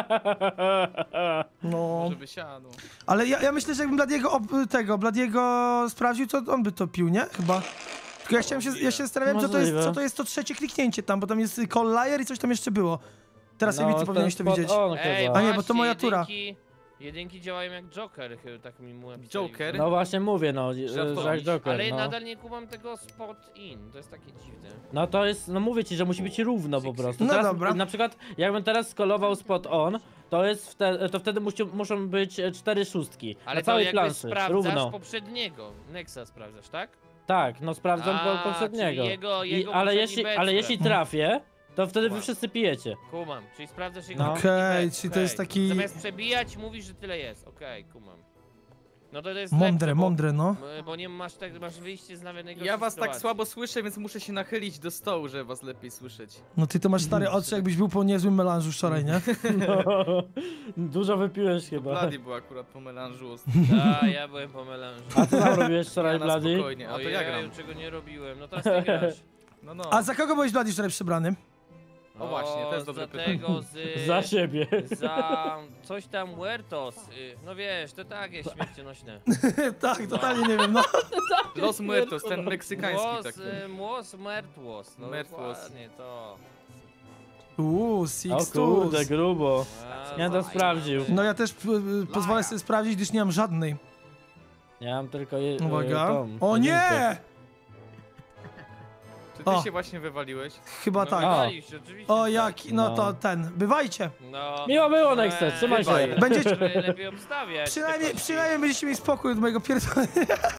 [SPEAKER 2] No.
[SPEAKER 1] Może by siadło.
[SPEAKER 2] Ale ja, ja myślę, że jakbym Bladiego ob, tego, Bladiego sprawdził, to on by to pił, nie? Chyba. Tylko ja chciałem się, ja się zastanawiałem, co to, jest,
[SPEAKER 3] Możliwe.
[SPEAKER 2] co to jest to trzecie kliknięcie tam, bo tam jest call liar i coś tam jeszcze było. Teraz
[SPEAKER 3] No,
[SPEAKER 2] Ewicy
[SPEAKER 3] ten
[SPEAKER 2] powinieneś to
[SPEAKER 3] spot
[SPEAKER 2] widzieć.
[SPEAKER 3] On
[SPEAKER 4] Ej,
[SPEAKER 3] chyba.
[SPEAKER 2] A nie, bo to
[SPEAKER 4] właśnie,
[SPEAKER 2] moja tura.
[SPEAKER 4] Jedynki, jedynki działają jak Joker, chyba tak mi mu napisali.
[SPEAKER 1] Joker?
[SPEAKER 3] No właśnie mówię, no, że
[SPEAKER 1] Żartowałeś.
[SPEAKER 3] jak Joker,
[SPEAKER 4] Ale
[SPEAKER 3] no.
[SPEAKER 4] nadal nie kumam tego spot in, to jest takie dziwne.
[SPEAKER 3] No to jest, no mówię ci, że musi być równo po prostu.
[SPEAKER 2] No
[SPEAKER 3] Teraz,
[SPEAKER 2] dobra.
[SPEAKER 3] Na przykład, jakbym teraz skolował spot on, to jest wte, to wtedy musi, muszą być e, cztery szóstki.
[SPEAKER 4] Ale
[SPEAKER 3] na
[SPEAKER 4] to
[SPEAKER 3] całej
[SPEAKER 4] jakby
[SPEAKER 3] planszy,
[SPEAKER 4] sprawdzasz
[SPEAKER 3] równo.
[SPEAKER 4] poprzedniego. Nexa sprawdzasz, tak?
[SPEAKER 3] Tak, no sprawdzam
[SPEAKER 4] A,
[SPEAKER 3] po, poprzedniego.
[SPEAKER 4] czyli jego-
[SPEAKER 3] I,
[SPEAKER 4] jego
[SPEAKER 3] ale
[SPEAKER 4] poprzedni
[SPEAKER 3] jeśli,
[SPEAKER 4] bet
[SPEAKER 3] ale
[SPEAKER 4] sprawdza.
[SPEAKER 3] jeśli trafię, to wtedy wy
[SPEAKER 4] Kumam.
[SPEAKER 3] wszyscy pijecie.
[SPEAKER 4] Kumam, czyli sprawdzasz jego
[SPEAKER 3] No.
[SPEAKER 4] poprzedni
[SPEAKER 2] Okej,
[SPEAKER 4] bet,
[SPEAKER 2] czyli to
[SPEAKER 4] okej.
[SPEAKER 2] jest taki-
[SPEAKER 4] Zamiast przebijać, mówisz, że tyle jest. Okej, kumam. No to, to jest
[SPEAKER 2] Mądre,
[SPEAKER 4] lepsze, bo-
[SPEAKER 2] mądre, no.
[SPEAKER 4] Bo nie masz tak, masz wyjście z nawet najgorszej
[SPEAKER 1] Ja was
[SPEAKER 4] sytuacji.
[SPEAKER 1] tak słabo słyszę, więc muszę się nachylić do stołu, żeby was lepiej słyszeć.
[SPEAKER 2] No ty to masz stare oczy, jakbyś był po niezłym melanżu wczoraj, nie?
[SPEAKER 3] No, dużo wypiłeś
[SPEAKER 1] To
[SPEAKER 3] chyba.
[SPEAKER 1] Blady był akurat po melanżu.
[SPEAKER 4] A, ja byłem po melanżu.
[SPEAKER 3] A co tam robiłeś wczoraj,
[SPEAKER 1] Ja na
[SPEAKER 3] Blady?
[SPEAKER 1] spokojnie, a to ja gram.
[SPEAKER 4] Ojeju, czego nie robiłem, no teraz ty grasz.
[SPEAKER 1] No, no.
[SPEAKER 2] A za kogo byłeś Bladi wczoraj przybrany?
[SPEAKER 1] O właśnie, to jest
[SPEAKER 4] za
[SPEAKER 1] dobre pytanie.
[SPEAKER 4] tego z...
[SPEAKER 3] Za siebie.
[SPEAKER 4] Za coś tam Huertos. y, No wiesz, to tak jest śmiercionośne.
[SPEAKER 2] Tak, totalnie nie wiem, no.
[SPEAKER 1] Los Muertos, ten meksykański
[SPEAKER 4] Młos,
[SPEAKER 1] taki.
[SPEAKER 4] y, Młos Mertłos. No
[SPEAKER 1] Mertłos.
[SPEAKER 4] dokładnie to.
[SPEAKER 2] Uuu,
[SPEAKER 3] O
[SPEAKER 2] Six
[SPEAKER 3] kurde,
[SPEAKER 2] Tools.
[SPEAKER 3] grubo.
[SPEAKER 4] A,
[SPEAKER 3] Ja to
[SPEAKER 4] fajne.
[SPEAKER 3] sprawdził.
[SPEAKER 2] No ja też p- p- pozwolę sobie sprawdzić, gdyż nie mam żadnej.
[SPEAKER 3] Ja mam tylko je, e,
[SPEAKER 2] Uwaga.
[SPEAKER 3] tą,
[SPEAKER 2] O
[SPEAKER 3] jedynkę.
[SPEAKER 2] nie!
[SPEAKER 1] Czy ty
[SPEAKER 2] O.
[SPEAKER 1] się właśnie wywaliłeś?
[SPEAKER 2] Chyba
[SPEAKER 4] No,
[SPEAKER 2] tak.
[SPEAKER 4] wywaliście, oczywiście,
[SPEAKER 2] O
[SPEAKER 4] że
[SPEAKER 2] jaki, no
[SPEAKER 3] No.
[SPEAKER 2] to ten, bywajcie.
[SPEAKER 4] tak. No.
[SPEAKER 3] Miło było, Nexte, trzymaj się.
[SPEAKER 4] Bywaj.
[SPEAKER 2] Będziecie-
[SPEAKER 4] Lepiej obstawiać.
[SPEAKER 2] Przynajmniej,
[SPEAKER 4] tylko-
[SPEAKER 2] przynajmniej będziecie mieli spokój od mojego pierdolenia.